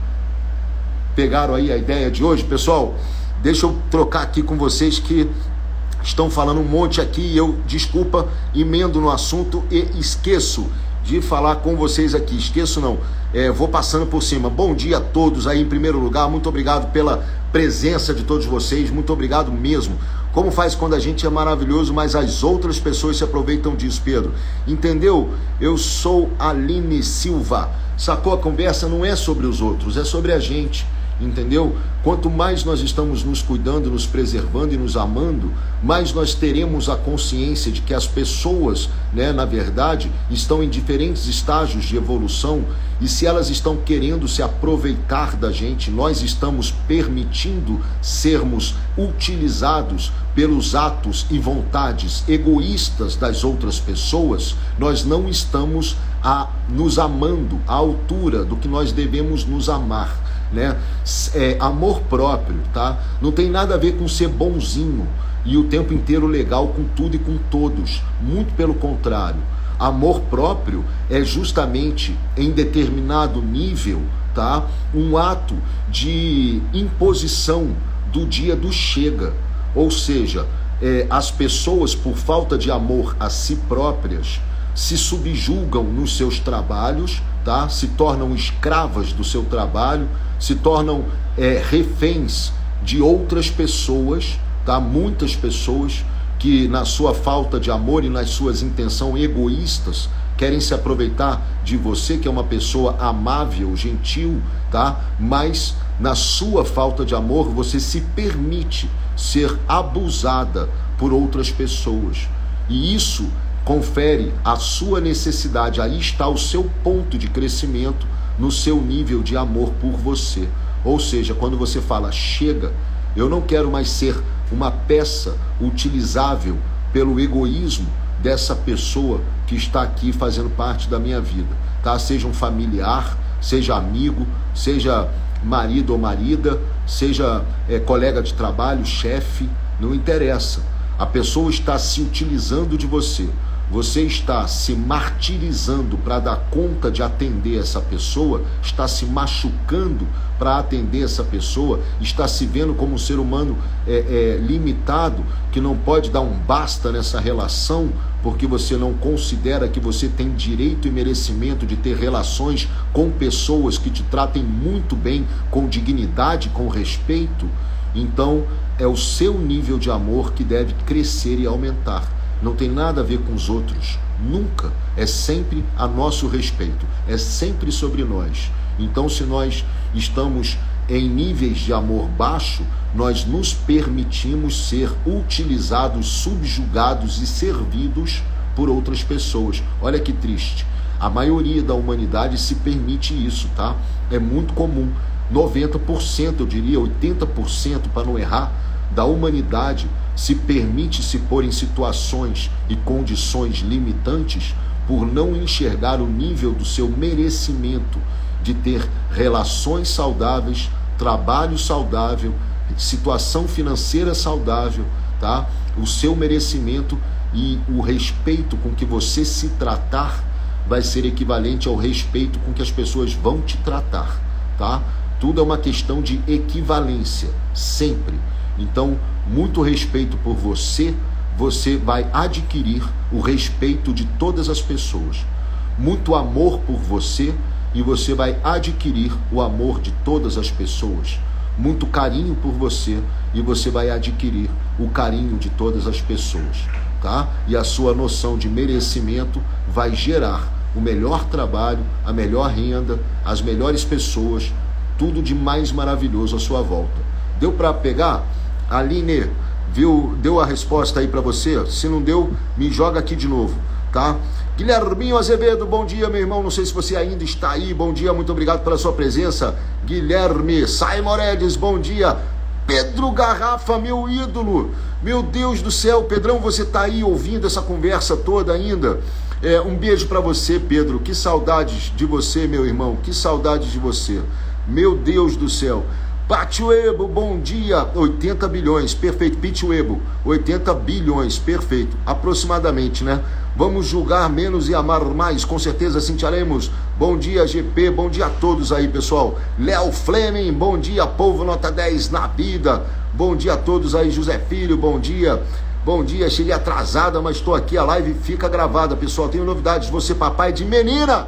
Pegaram aí a ideia de hoje, pessoal? Deixa eu trocar aqui com vocês que estão falando um monte aqui e eu, desculpa, emendo no assunto e esqueço de falar com vocês aqui. Esqueço não, é, vou passando por cima. Bom dia a todos aí em primeiro lugar, muito obrigado pela presença de todos vocês, muito obrigado mesmo. Como faz quando a gente é maravilhoso, mas as outras pessoas se aproveitam disso, Pedro? Entendeu? Eu sou Aline Silva. Sacou? A conversa não é sobre os outros, é sobre a gente. Entendeu? Quanto mais nós estamos nos cuidando, nos preservando e nos amando, mais nós teremos a consciência de que as pessoas, né, na verdade, estão em diferentes estágios de evolução, e se elas estão querendo se aproveitar da gente, nós estamos permitindo sermos utilizados pelos atos e vontades egoístas das outras pessoas, nós não estamos a, nos amando à altura do que nós devemos nos amar. Né? É, amor próprio, tá? Não tem nada a ver com ser bonzinho e o tempo inteiro legal com tudo e com todos, muito pelo contrário. Amor próprio é justamente, em determinado nível, tá? Um ato de imposição do dia do chega, ou seja, é, as pessoas, por falta de amor a si próprias, se subjugam nos seus trabalhos, tá? Se tornam escravas do seu trabalho, se tornam é, reféns de outras pessoas, tá? Muitas pessoas que, na sua falta de amor e nas suas intenções egoístas, querem se aproveitar de você, que é uma pessoa amável, gentil, tá? Mas na sua falta de amor, você se permite ser abusada por outras pessoas. E isso confere a sua necessidade. Aí está o seu ponto de crescimento no seu nível de amor por você. Ou seja, quando você fala, chega, eu não quero mais ser uma peça utilizável pelo egoísmo dessa pessoa que está aqui fazendo parte da minha vida, tá? Seja um familiar, seja amigo, seja marido ou marida, seja é, colega de trabalho, chefe, não interessa. A pessoa está se utilizando de você. Você está se martirizando para dar conta de atender essa pessoa, está se machucando para atender essa pessoa, está se vendo como um ser humano é, é, limitado, que não pode dar um basta nessa relação, porque você não considera que você tem direito e merecimento de ter relações com pessoas que te tratem muito bem, com dignidade, com respeito. Então é o seu nível de amor que deve crescer e aumentar. Não tem nada a ver com os outros, nunca. É sempre a nosso respeito, é sempre sobre nós. Então, se nós estamos em níveis de amor baixo, nós nos permitimos ser utilizados, subjugados e servidos por outras pessoas. Olha que triste. A maioria da humanidade se permite isso, tá? É muito comum. noventa por cento, eu diria, oitenta por cento, para não errar, da humanidade se permite se pôr em situações e condições limitantes por não enxergar o nível do seu merecimento de ter relações saudáveis, trabalho saudável, situação financeira saudável, tá? O seu merecimento e o respeito com que você se tratar vai ser equivalente ao respeito com que as pessoas vão te tratar, tá? Tudo é uma questão de equivalência, sempre. Então, muito respeito por você, você vai adquirir o respeito de todas as pessoas. Muito amor por você e você vai adquirir o amor de todas as pessoas. Muito carinho por você e você vai adquirir o carinho de todas as pessoas, tá? E a sua noção de merecimento vai gerar o melhor trabalho, a melhor renda, as melhores pessoas, tudo de mais maravilhoso à sua volta. Deu para pegar? Aline, viu, deu a resposta aí para você? Se não deu, me joga aqui de novo, tá? Guilherminho Azevedo, bom dia, meu irmão. Não sei se você ainda está aí. Bom dia, muito obrigado pela sua presença. Guilherme, Sai Moredes, bom dia. Pedro Garrafa, meu ídolo. Meu Deus do céu, Pedrão, você está aí ouvindo essa conversa toda ainda? É, um beijo para você, Pedro. Que saudades de você, meu irmão. Que saudades de você. Meu Deus do céu. Patuebo, bom dia, oitenta bilhões, perfeito, Pituebo, oitenta bilhões, perfeito, aproximadamente, né? Vamos julgar menos e amar mais, com certeza assim faremos. Bom dia, G P, bom dia a todos aí, pessoal. Léo Fleming, bom dia, povo nota dez na vida. Bom dia a todos aí, José Filho, bom dia. Bom dia, cheguei atrasada, mas estou aqui, a live fica gravada, pessoal. Tenho novidades, você papai de menina,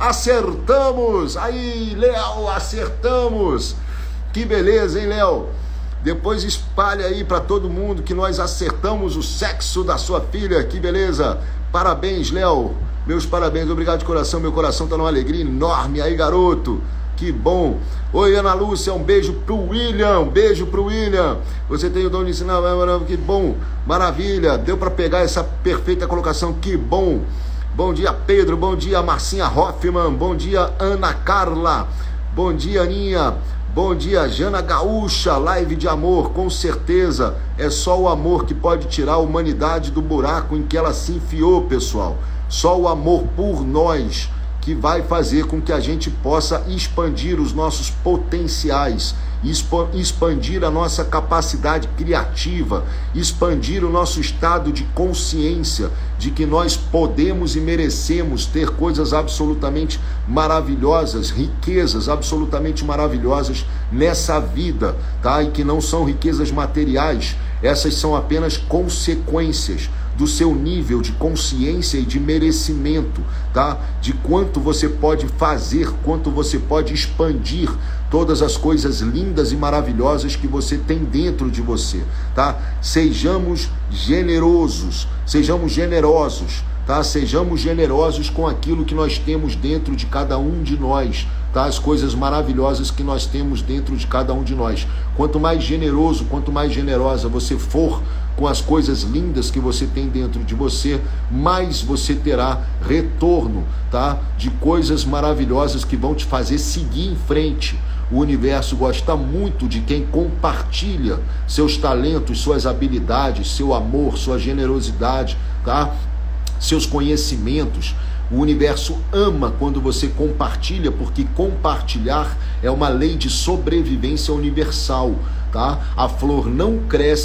acertamos, aí, Léo, acertamos. Que beleza, hein, Léo? Depois espalha aí para todo mundo que nós acertamos o sexo da sua filha. Que beleza. Parabéns, Léo. Meus parabéns. Obrigado de coração. Meu coração tá numa alegria enorme aí, garoto. Que bom. Oi, Ana Lúcia. Um beijo pro William. Um beijo pro William. Você tem o dom de ensinar. Que bom. Maravilha. Deu para pegar essa perfeita colocação. Que bom. Bom dia, Pedro. Bom dia, Marcinha Hoffman. Bom dia, Ana Carla. Bom dia, Aninha. Bom dia, Jana Gaúcha, live de amor, com certeza, é só o amor que pode tirar a humanidade do buraco em que ela se enfiou, pessoal. Só o amor por nós que vai fazer com que a gente possa expandir os nossos potenciais, expandir a nossa capacidade criativa, expandir o nosso estado de consciência de que nós podemos e merecemos ter coisas absolutamente maravilhosas, riquezas absolutamente maravilhosas nessa vida, tá? E que não são riquezas materiais, essas são apenas consequências do seu nível de consciência e de merecimento, tá? De quanto você pode fazer, quanto você pode expandir todas as coisas lindas e maravilhosas que você tem dentro de você, tá? Sejamos generosos, sejamos generosos, tá? Sejamos generosos com aquilo que nós temos dentro de cada um de nós, tá? As coisas maravilhosas que nós temos dentro de cada um de nós. Quanto mais generoso, quanto mais generosa você for com as coisas lindas que você tem dentro de você, mais você terá retorno, tá? De coisas maravilhosas que vão te fazer seguir em frente. O universo gosta muito de quem compartilha seus talentos, suas habilidades, seu amor, sua generosidade, tá? Seus conhecimentos. O universo ama quando você compartilha, porque compartilhar é uma lei de sobrevivência universal, tá? A flor não cresce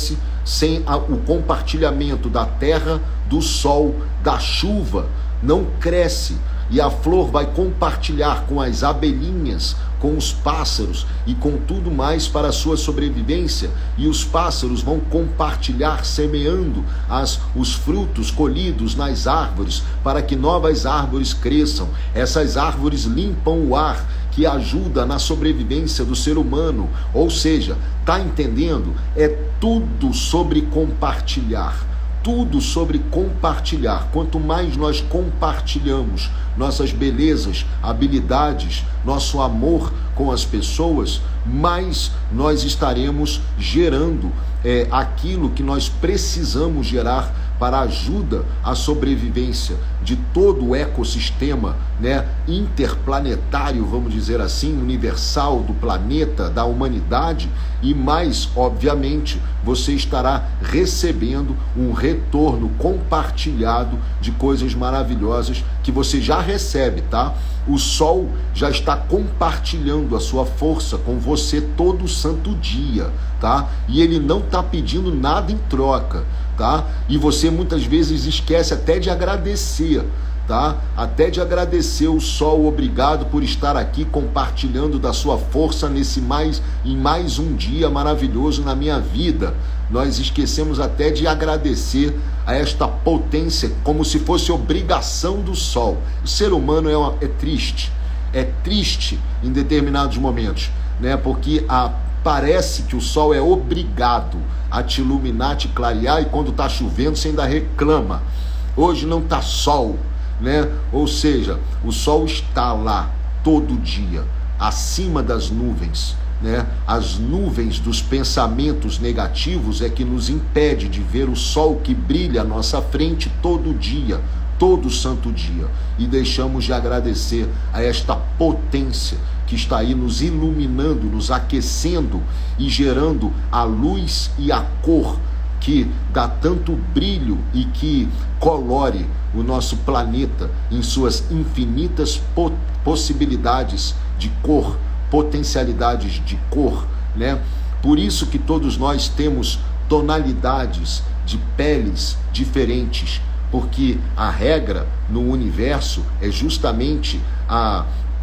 sem a, o compartilhamento da terra, do sol, da chuva, não cresce. E a flor vai compartilhar com as abelhinhas, com os pássaros e com tudo mais para a sua sobrevivência. E os pássaros vão compartilhar semeando as, os frutos colhidos nas árvores para que novas árvores cresçam. Essas árvores limpam o ar, que ajuda na sobrevivência do ser humano. Ou seja, tá entendendo? É tudo sobre compartilhar. Tudo sobre compartilhar. Quanto mais nós compartilhamos nossas belezas, habilidades, nosso amor com as pessoas, mais nós estaremos gerando é, aquilo que nós precisamos gerar para a ajuda à sobrevivência de todo o ecossistema, né, interplanetário, vamos dizer assim, universal, do planeta, da humanidade. E mais, obviamente, você estará recebendo um retorno compartilhado de coisas maravilhosas que você já recebe, tá? O sol já está compartilhando a sua força com você todo santo dia, tá? E ele não está pedindo nada em troca, tá? E você muitas vezes esquece até de agradecer, tá? Até de agradecer o sol. Obrigado por estar aqui compartilhando da sua força nesse mais, em mais um dia maravilhoso na minha vida. Nós esquecemos até de agradecer a esta potência, como se fosse obrigação do sol. O ser humano é, uma, é triste, é triste em determinados momentos, né? Porque a, parece que o sol é obrigado a te iluminar, te clarear, e quando está chovendo você ainda reclama. Hoje não está sol, né? Ou seja, o sol está lá todo dia, acima das nuvens, né? As nuvens dos pensamentos negativos é que nos impede de ver o sol que brilha à nossa frente todo dia, todo santo dia, e deixamos de agradecer a esta potência que está aí nos iluminando, nos aquecendo e gerando a luz e a cor que dá tanto brilho e que colore o nosso planeta em suas infinitas po- possibilidades de cor, potencialidades de cor, né? Por isso que todos nós temos tonalidades de peles diferentes, porque a regra no universo é justamente a,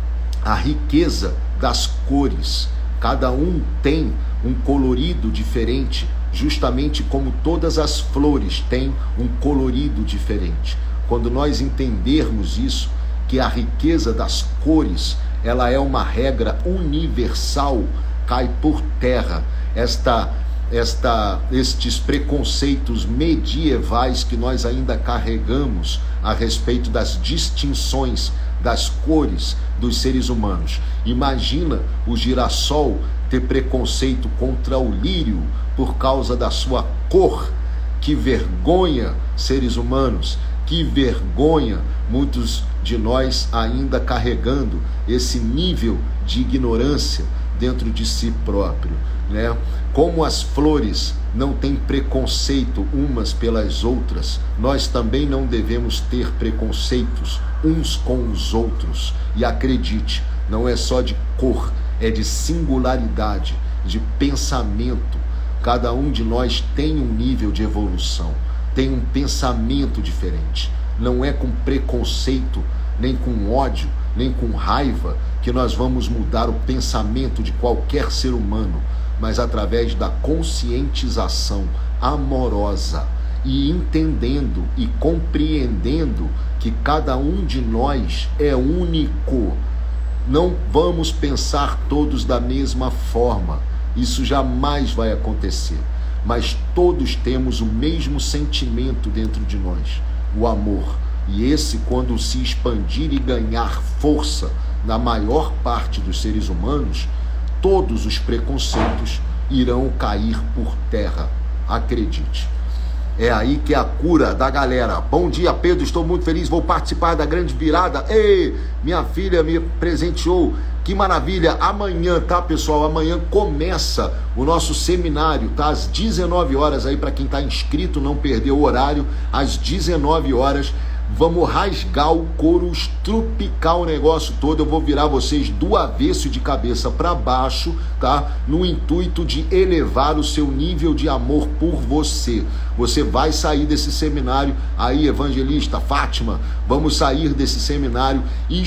a riqueza das cores. Cada um tem um colorido diferente, justamente como todas as flores têm um colorido diferente. Quando nós entendermos isso, que a riqueza das cores, ela é uma regra universal, cai por terra esta, esta, estes preconceitos medievais que nós ainda carregamos a respeito das distinções das cores dos seres humanos. Imagina o girassol ter preconceito contra o lírio por causa da sua cor. Que vergonha, seres humanos, que vergonha, muitos de nós ainda carregando esse nível de ignorância dentro de si próprio, né? Como as flores não têm preconceito umas pelas outras, nós também não devemos ter preconceitos uns com os outros. E acredite, não é só de cor, é de singularidade, de pensamento. Cada um de nós tem um nível de evolução, tem um pensamento diferente. Não é com preconceito, nem com ódio, nem com raiva que nós vamos mudar o pensamento de qualquer ser humano, mas através da conscientização amorosa e entendendo e compreendendo que cada um de nós é único. Não vamos pensar todos da mesma forma, isso jamais vai acontecer, mas todos temos o mesmo sentimento dentro de nós, o amor. E esse, quando se expandir e ganhar força na maior parte dos seres humanos, todos os preconceitos irão cair por terra, acredite. É aí que é a cura da galera. Bom dia, Pedro, estou muito feliz, vou participar da grande virada. Ei, minha filha me presenteou, que maravilha. Amanhã, tá, pessoal? Amanhã começa o nosso seminário, tá? Às dezenove horas aí, para quem está inscrito, não perder o horário, às dezenove horas, Vamos rasgar o couro, estrupicar o negócio todo. Eu vou virar vocês do avesso de cabeça para baixo, tá? No intuito de elevar o seu nível de amor por você. Você vai sair desse seminário aí, evangelista Fátima, vamos sair desse seminário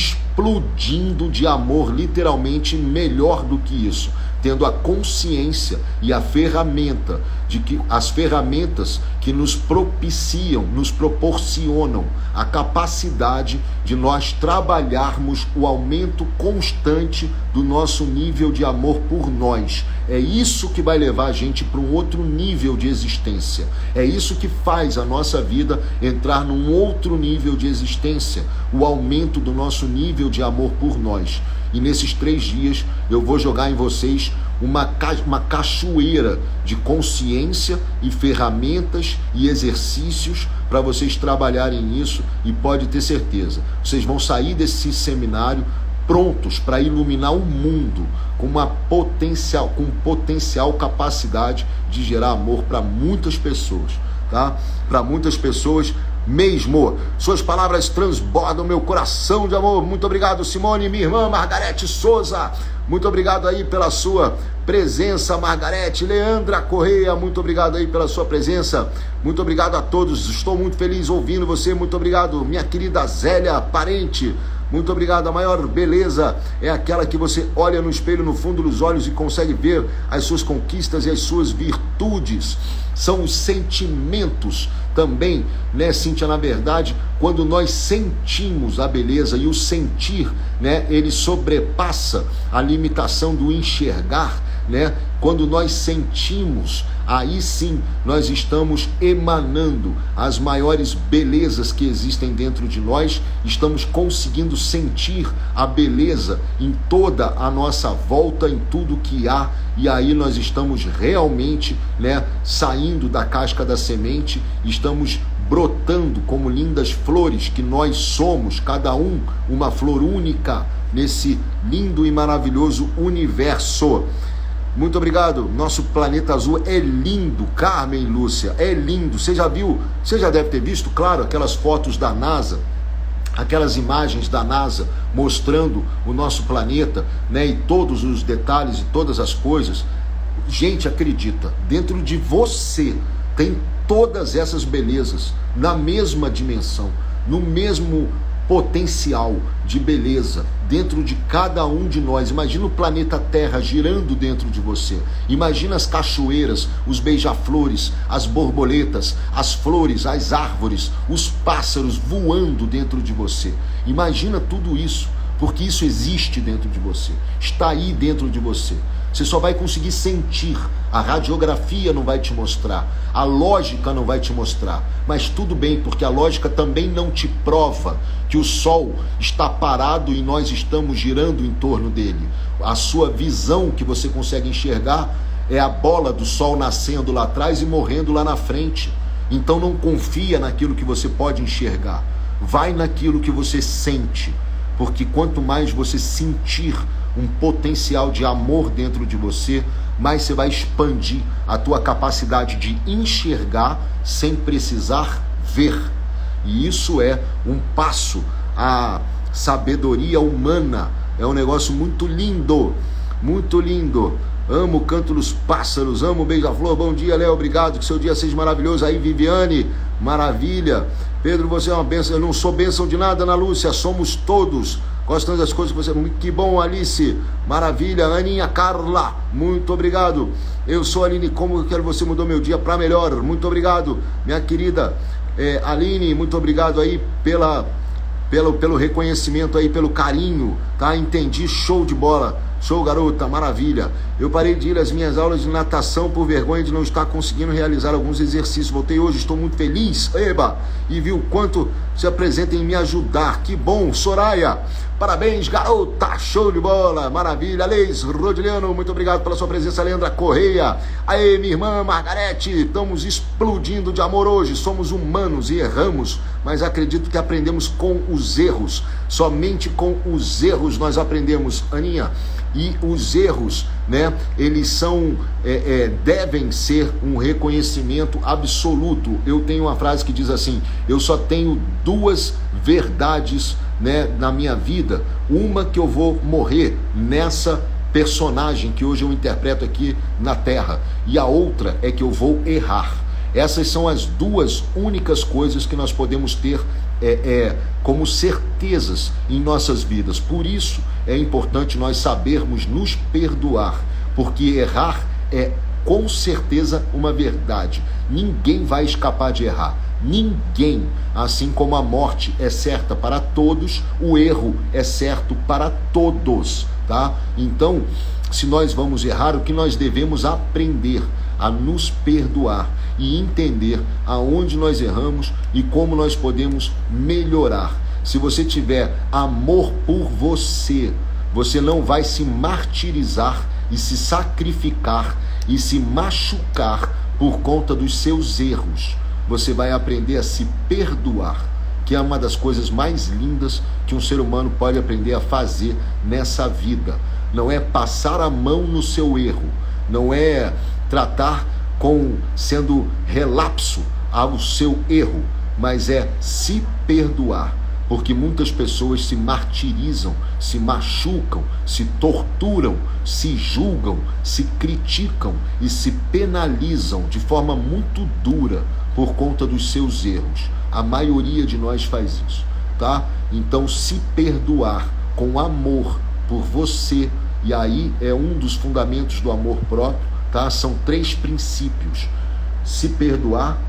explodindo de amor, literalmente melhor do que isso, tendo a consciência e a ferramenta de que as ferramentas que nos propiciam, nos proporcionam a capacidade de nós trabalharmos o aumento constante do nosso nível de amor por nós. É isso que vai levar a gente para um outro nível de existência. É isso que faz a nossa vida entrar num outro nível de existência, o aumento do nosso nível de amor por nós. E nesses três dias eu vou jogar em vocês uma, ca uma cachoeira de consciência e ferramentas e exercícios para vocês trabalharem nisso, e pode ter certeza, vocês vão sair desse seminário prontos para iluminar o mundo com uma potencial, com potencial capacidade de gerar amor para muitas pessoas, tá? Para muitas pessoas mesmo. Suas palavras transbordam meu coração de amor. Muito obrigado, Simone, minha irmã Margarete Souza. Muito obrigado aí pela sua presença, Margarete. Leandra Correia, muito obrigado aí pela sua presença. Muito obrigado a todos. Estou muito feliz ouvindo você. Muito obrigado, minha querida Zélia Parente. Muito obrigado. A maior beleza é aquela que você olha no espelho, no fundo dos olhos, e consegue ver as suas conquistas e as suas virtudes. São os sentimentos também, né, Cíntia? Na verdade, quando nós sentimos a beleza, e o sentir, né, ele sobrepassa a limitação do enxergar, né? Quando nós sentimos, aí sim nós estamos emanando as maiores belezas que existem dentro de nós, estamos conseguindo sentir a beleza em toda a nossa volta, em tudo que há, e aí nós estamos realmente, né, saindo da casca da semente, estamos brotando como lindas flores que nós somos, cada um uma flor única nesse lindo e maravilhoso universo. Muito obrigado. Nosso planeta azul é lindo, Carmen Lúcia, é lindo. Você já viu, você já deve ter visto, claro, aquelas fotos da NASA, aquelas imagens da NASA mostrando o nosso planeta, né, e todos os detalhes e todas as coisas. Gente, acredita, dentro de você tem todas essas belezas na mesma dimensão, no mesmo potencial de beleza dentro de cada um de nós. Imagina o planeta Terra girando dentro de você. Imagina as cachoeiras, os beija-flores, as borboletas, as flores, as árvores, os pássaros voando dentro de você. Imagina tudo isso, porque isso existe dentro de você, está aí dentro de você. Você só vai conseguir sentir, a radiografia não vai te mostrar, a lógica não vai te mostrar, mas tudo bem, porque a lógica também não te prova que o Sol está parado e nós estamos girando em torno dele. A sua visão que você consegue enxergar é a bola do Sol nascendo lá atrás e morrendo lá na frente. Então não confia naquilo que você pode enxergar, vai naquilo que você sente, porque quanto mais você sentir um potencial de amor dentro de você, mais você vai expandir a tua capacidade de enxergar sem precisar ver. E isso é um passo à sabedoria humana. É um negócio muito lindo, muito lindo. Amo o canto dos pássaros, amo o beija-flor. Bom dia, Léo, obrigado, que seu dia seja maravilhoso. Aí, Viviane, maravilha. Pedro, você é uma bênção. Eu não sou bênção de nada, Ana Lúcia, somos todos. Gostando das coisas que você... Que bom, Alice, maravilha. Aninha Carla, muito obrigado. Eu sou a Aline, como eu quero, você mudou meu dia para melhor. Muito obrigado, minha querida é, Aline, muito obrigado aí pela, pelo, pelo reconhecimento aí, pelo carinho, tá? Entendi, show de bola. Show, garota, maravilha. Eu parei de ir às minhas aulas de natação por vergonha de não estar conseguindo realizar alguns exercícios. Voltei hoje, estou muito feliz, eba, e vi o quanto se apresenta em me ajudar. Que bom, Soraya, parabéns, garota, show de bola, maravilha. Leis Rodiliano, muito obrigado pela sua presença. Leandra Correia, aê, minha irmã Margarete, estamos explodindo de amor hoje. Somos humanos e erramos, mas acredito que aprendemos com os erros. Somente com os erros nós aprendemos, Aninha. E os erros né? Eles são, é, é, devem ser um reconhecimento absoluto. Eu tenho uma frase que diz assim: eu só tenho duas verdades, né, na minha vida. Uma, que eu vou morrer nessa personagem que hoje eu interpreto aqui na Terra, e a outra é que eu vou errar. Essas são as duas únicas coisas que nós podemos ter é, é, como certezas em nossas vidas. Por isso é importante nós sabermos nos perdoar, porque errar é com certeza uma verdade. Ninguém vai escapar de errar. Ninguém. Assim como a morte é certa para todos, o erro é certo para todos, tá? Então, se nós vamos errar, o que nós devemos aprender a nos perdoar e entender aonde nós erramos e como nós podemos melhorar. Se você tiver amor por você, você não vai se martirizar e se sacrificar e se machucar por conta dos seus erros. Você vai aprender a se perdoar, que é uma das coisas mais lindas que um ser humano pode aprender a fazer nessa vida. Não é passar a mão no seu erro, não é tratar com sendo relapso ao seu erro, mas é se perdoar, porque muitas pessoas se martirizam, se machucam, se torturam, se julgam, se criticam e se penalizam de forma muito dura por conta dos seus erros. A maioria de nós faz isso, tá? Então, se perdoar com amor por você, e aí é um dos fundamentos do amor próprio, tá? São três princípios: se perdoar,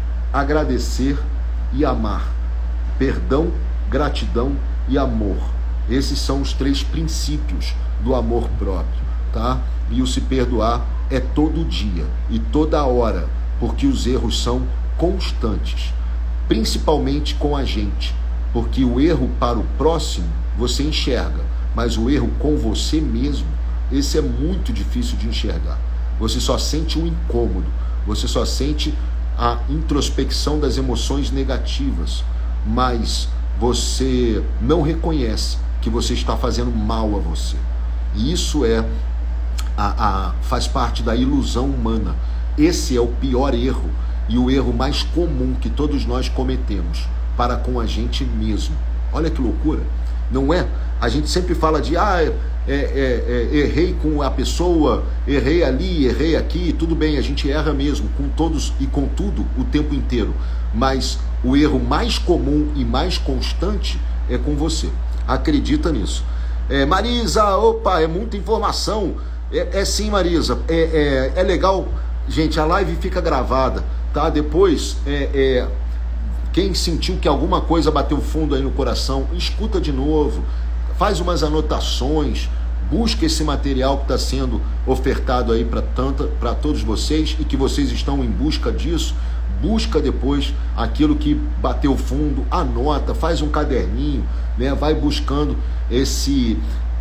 agradecer e amar. Perdão, gratidão e amor. Esses são os três princípios do amor próprio, tá? E o se perdoar é todo dia e toda hora, porque os erros são constantes, principalmente com a gente, porque o erro para o próximo você enxerga, mas o erro com você mesmo, esse é muito difícil de enxergar. Você só sente o incômodo, você só sente a introspecção das emoções negativas, mas você não reconhece que você está fazendo mal a você. E isso é a, a, faz parte da ilusão humana. Esse é o pior erro e o erro mais comum que todos nós cometemos para com a gente mesmo. Olha que loucura, não é? A gente sempre fala de, ah, é, é, é, errei com a pessoa, errei ali, errei aqui, tudo bem, a gente erra mesmo, com todos e com tudo o tempo inteiro, mas o erro mais comum e mais constante é com você. Acredita nisso. É, Marisa, opa, é muita informação. É, é sim, Marisa, é, é, é legal, gente, a live fica gravada, tá? Depois, é, é, quem sentiu que alguma coisa bateu fundo aí no coração, escuta de novo, faz umas anotações, busca esse material que está sendo ofertado aí para tanta, para todos vocês e que vocês estão em busca disso. Busca depois aquilo que bateu fundo, anota, faz um caderninho, né? Vai buscando esse,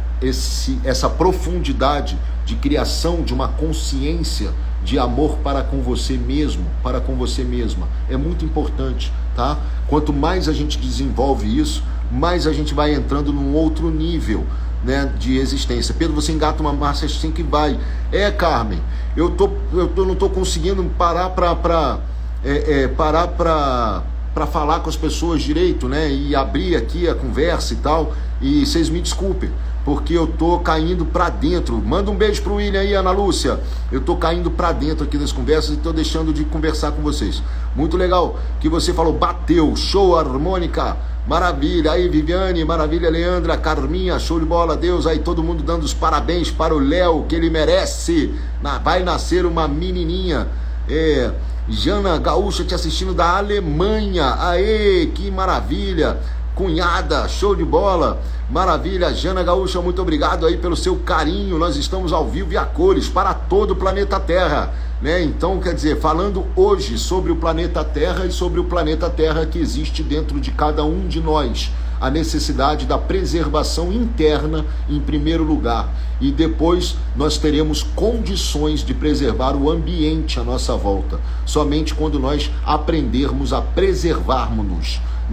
esse, essa profundidade de criação de uma consciência de amor para com você mesmo, para com você mesma. É muito importante, tá? Quanto mais a gente desenvolve isso, mais a gente vai entrando num outro nível, né, de existência. Pedro, você engata uma marcha assim que vai. É, Carmen, eu, tô, eu tô, não estou conseguindo parar para é, é, parar para para falar com as pessoas direito, né, e abrir aqui a conversa e tal, e vocês me desculpem, porque eu tô caindo para dentro. Manda um beijo pro William aí, Ana Lúcia. Eu tô caindo para dentro aqui das conversas e tô deixando de conversar com vocês. Muito legal que você falou, bateu, show, harmônica, maravilha. Aí, Viviane, maravilha, Leandra, Carminha, show de bola, Deus. Aí, todo mundo dando os parabéns para o Léo, que ele merece. Vai nascer uma menininha. É, Jana Gaúcha te assistindo da Alemanha. Aê, que maravilha. Cunhada, show de bola, maravilha. Jana Gaúcha, muito obrigado aí pelo seu carinho. Nós estamos ao vivo e a cores para todo o planeta Terra, né? Então, quer dizer, falando hoje sobre o planeta Terra e sobre o planeta Terra que existe dentro de cada um de nós, a necessidade da preservação interna em primeiro lugar, e depois nós teremos condições de preservar o ambiente à nossa volta, somente quando nós aprendermos a preservarmos-nos, né?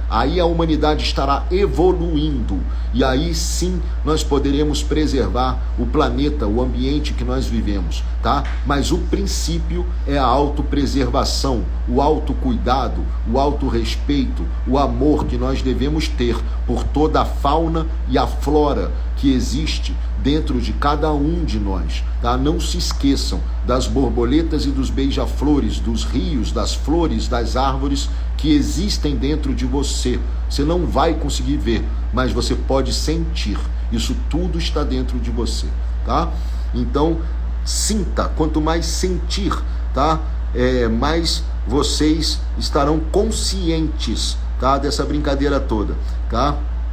aí a humanidade estará evoluindo, e aí sim nós poderemos preservar o planeta, o ambiente que nós vivemos, tá? Mas o princípio é a autopreservação, o autocuidado, o autorrespeito, o amor que nós devemos ter por toda a fauna e a flora que existe dentro de cada um de nós, tá? Não se esqueçam das borboletas e dos beija-flores, dos rios, das flores, das árvores que existem dentro de você. Você não vai conseguir ver, mas você pode sentir. Isso tudo está dentro de você, tá? Então, sinta. Quanto mais sentir, tá? É, mais vocês estarão conscientes, tá? Dessa brincadeira toda, tá?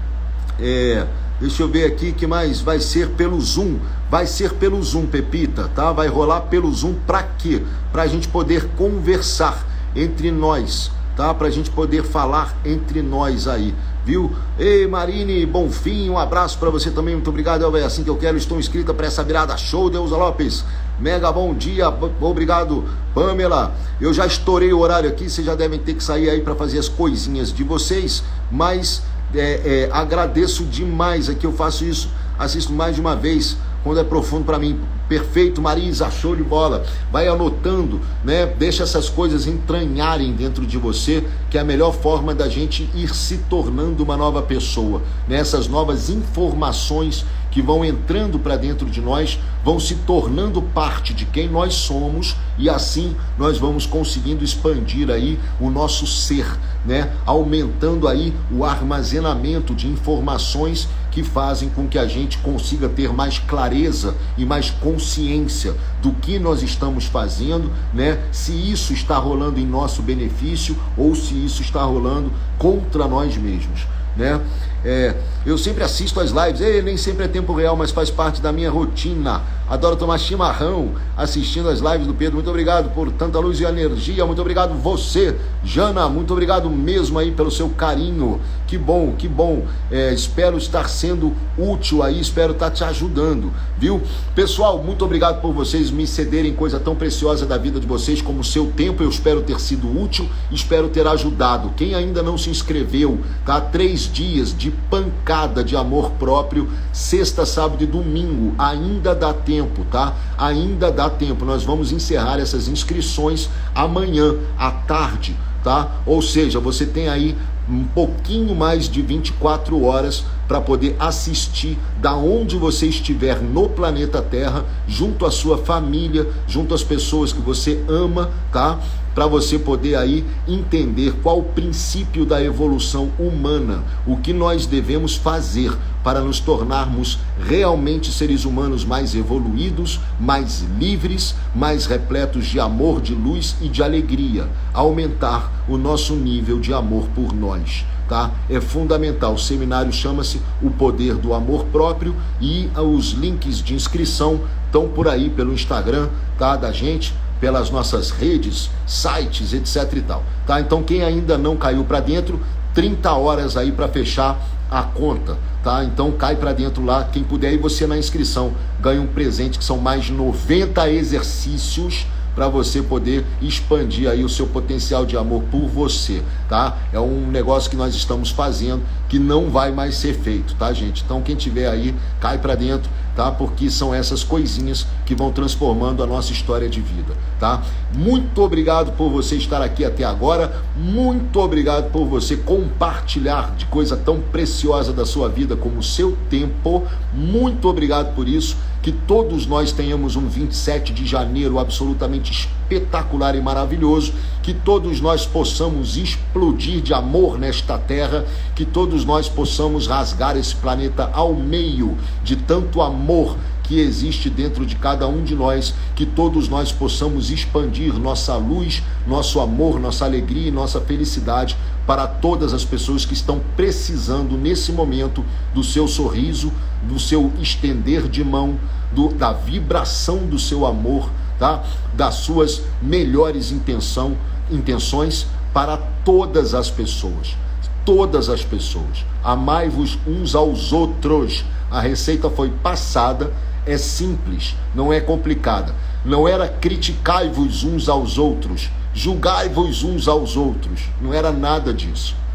É... Deixa eu ver aqui que mais vai ser pelo Zoom. Vai ser pelo Zoom, Pepita, tá? Vai rolar pelo Zoom pra quê? Pra gente poder conversar entre nós, tá? Pra gente poder falar entre nós aí, viu? Ei, Marine Bonfim, um abraço pra você também. Muito obrigado, é assim que eu quero. Estou inscrita pra essa virada. Show, Deusa Lopes. Mega bom dia. Obrigado, Pamela. Eu já estourei o horário aqui. Vocês já devem ter que sair aí pra fazer as coisinhas de vocês, mas... É, é, agradeço demais, aqui eu faço isso, assisto mais de uma vez, quando é profundo para mim. Perfeito, Marisa, show de bola. Vai anotando, né? Deixa essas coisas entranharem dentro de você, que é a melhor forma da gente ir se tornando uma nova pessoa, né? Essas novas informações que vão entrando para dentro de nós, vão se tornando parte de quem nós somos, e assim nós vamos conseguindo expandir aí o nosso ser, né? Aumentando aí o armazenamento de informações que fazem com que a gente consiga ter mais clareza e mais consciência do que nós estamos fazendo, né? Se isso está rolando em nosso benefício ou se isso está rolando contra nós mesmos, né? É, eu sempre assisto as lives, Ei, nem sempre é tempo real, mas faz parte da minha rotina. Adoro tomar chimarrão assistindo as lives do Pedro. Muito obrigado por tanta luz e energia. Muito obrigado você, Jana. Muito obrigado mesmo aí pelo seu carinho. Que bom, que bom. É, espero estar sendo útil aí, espero estar te ajudando, viu? Pessoal, muito obrigado por vocês me cederem coisa tão preciosa da vida de vocês como o seu tempo. Eu espero ter sido útil, espero ter ajudado. Quem ainda não se inscreveu, tá? Três dias de pancada de amor próprio, sexta, sábado e domingo, ainda dá tempo, tá? Ainda dá tempo, nós vamos encerrar essas inscrições amanhã à tarde, tá? Ou seja, você tem aí um pouquinho mais de vinte e quatro horas para poder assistir da onde você estiver no planeta Terra, junto à sua família, junto às pessoas que você ama, tá? Para você poder aí entender qual o princípio da evolução humana, o que nós devemos fazer para nos tornarmos realmente seres humanos mais evoluídos, mais livres, mais repletos de amor, de luz e de alegria, aumentar o nosso nível de amor por nós, tá? É fundamental. O seminário chama-se O Poder do Amor Próprio e os links de inscrição estão por aí pelo Instagram, tá, da gente, pelas nossas redes, sites, etc e tal, tá? Então quem ainda não caiu para dentro, trinta horas aí para fechar a conta, tá? Então cai para dentro lá, quem puder, e você na inscrição ganha um presente que são mais de noventa exercícios para você poder expandir aí o seu potencial de amor por você, tá? É um negócio que nós estamos fazendo que não vai mais ser feito, tá, gente? Então quem tiver aí, cai para dentro, tá? Porque são essas coisinhas que vão transformando a nossa história de vida, tá? Muito obrigado por você estar aqui até agora, muito obrigado por você compartilhar de coisa tão preciosa da sua vida como o seu tempo, muito obrigado por isso. Que todos nós tenhamos um vinte e sete de janeiro absolutamente espetacular e maravilhoso, que todos nós possamos explodir de amor nesta terra, que todos nós possamos rasgar esse planeta ao meio de tanto amor que existe dentro de cada um de nós, que todos nós possamos expandir nossa luz, nosso amor, nossa alegria e nossa felicidade para todas as pessoas que estão precisando nesse momento do seu sorriso, do seu estender de mão, do, da vibração do seu amor, tá? Das suas melhores intenção, intenções para todas as pessoas. Todas as pessoas. Amai-vos uns aos outros. A receita foi passada, é simples, não é complicada. Não era criticai-vos uns aos outros, julgai-vos uns aos outros. Não era nada disso,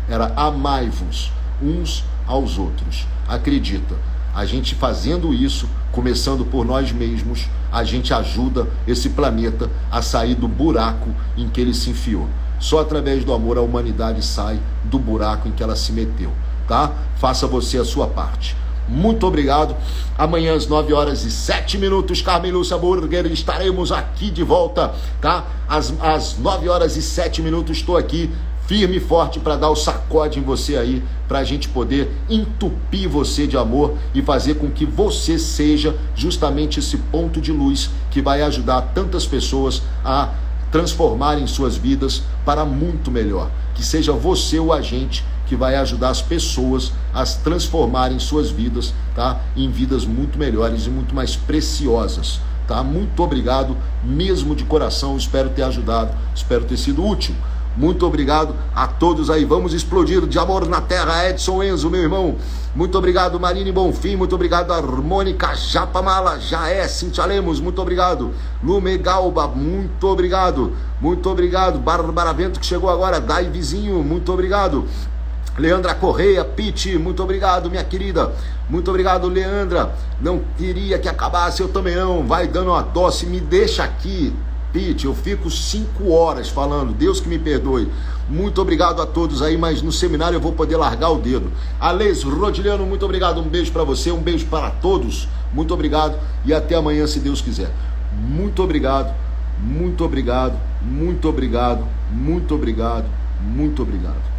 era amai-vos uns aos outros. Acredita, a gente fazendo isso, começando por nós mesmos, a gente ajuda esse planeta a sair do buraco em que ele se enfiou. Só através do amor a humanidade sai do buraco em que ela se meteu, tá? Faça você a sua parte. Muito obrigado. Amanhã às nove horas e sete minutos, Carmen Lúcia Burger, estaremos aqui de volta, tá? Às, às nove horas e sete minutos estou aqui, firme e forte, para dar o sacode em você aí, para a gente poder entupir você de amor e fazer com que você seja justamente esse ponto de luz que vai ajudar tantas pessoas a transformarem suas vidas para muito melhor. Que seja você o agente que vai ajudar as pessoas a transformarem suas vidas, tá? Em vidas muito melhores e muito mais preciosas, tá? Muito obrigado mesmo de coração, espero ter ajudado, espero ter sido útil. Muito obrigado a todos aí, vamos explodir de amor na terra. Edson Enzo, meu irmão, muito obrigado. Marine Bonfim, muito obrigado. Harmônica Japamala, Jaé, Cintia Lemos, muito obrigado. Lume Galba, muito obrigado. Muito obrigado. Bárbara Vento, que chegou agora. Dai Vizinho, muito obrigado. Leandra Correia, Pete, muito obrigado, minha querida. Muito obrigado, Leandra. Não queria que acabasse, eu também não. Vai dando uma tosse, me deixa aqui. Pete, eu fico cinco horas falando, Deus que me perdoe. Muito obrigado a todos aí, mas no seminário eu vou poder largar o dedo. Alex Rodiliano, muito obrigado, um beijo para você, um beijo para todos. Muito obrigado e até amanhã, se Deus quiser. Muito obrigado, muito obrigado, muito obrigado, muito obrigado, muito obrigado.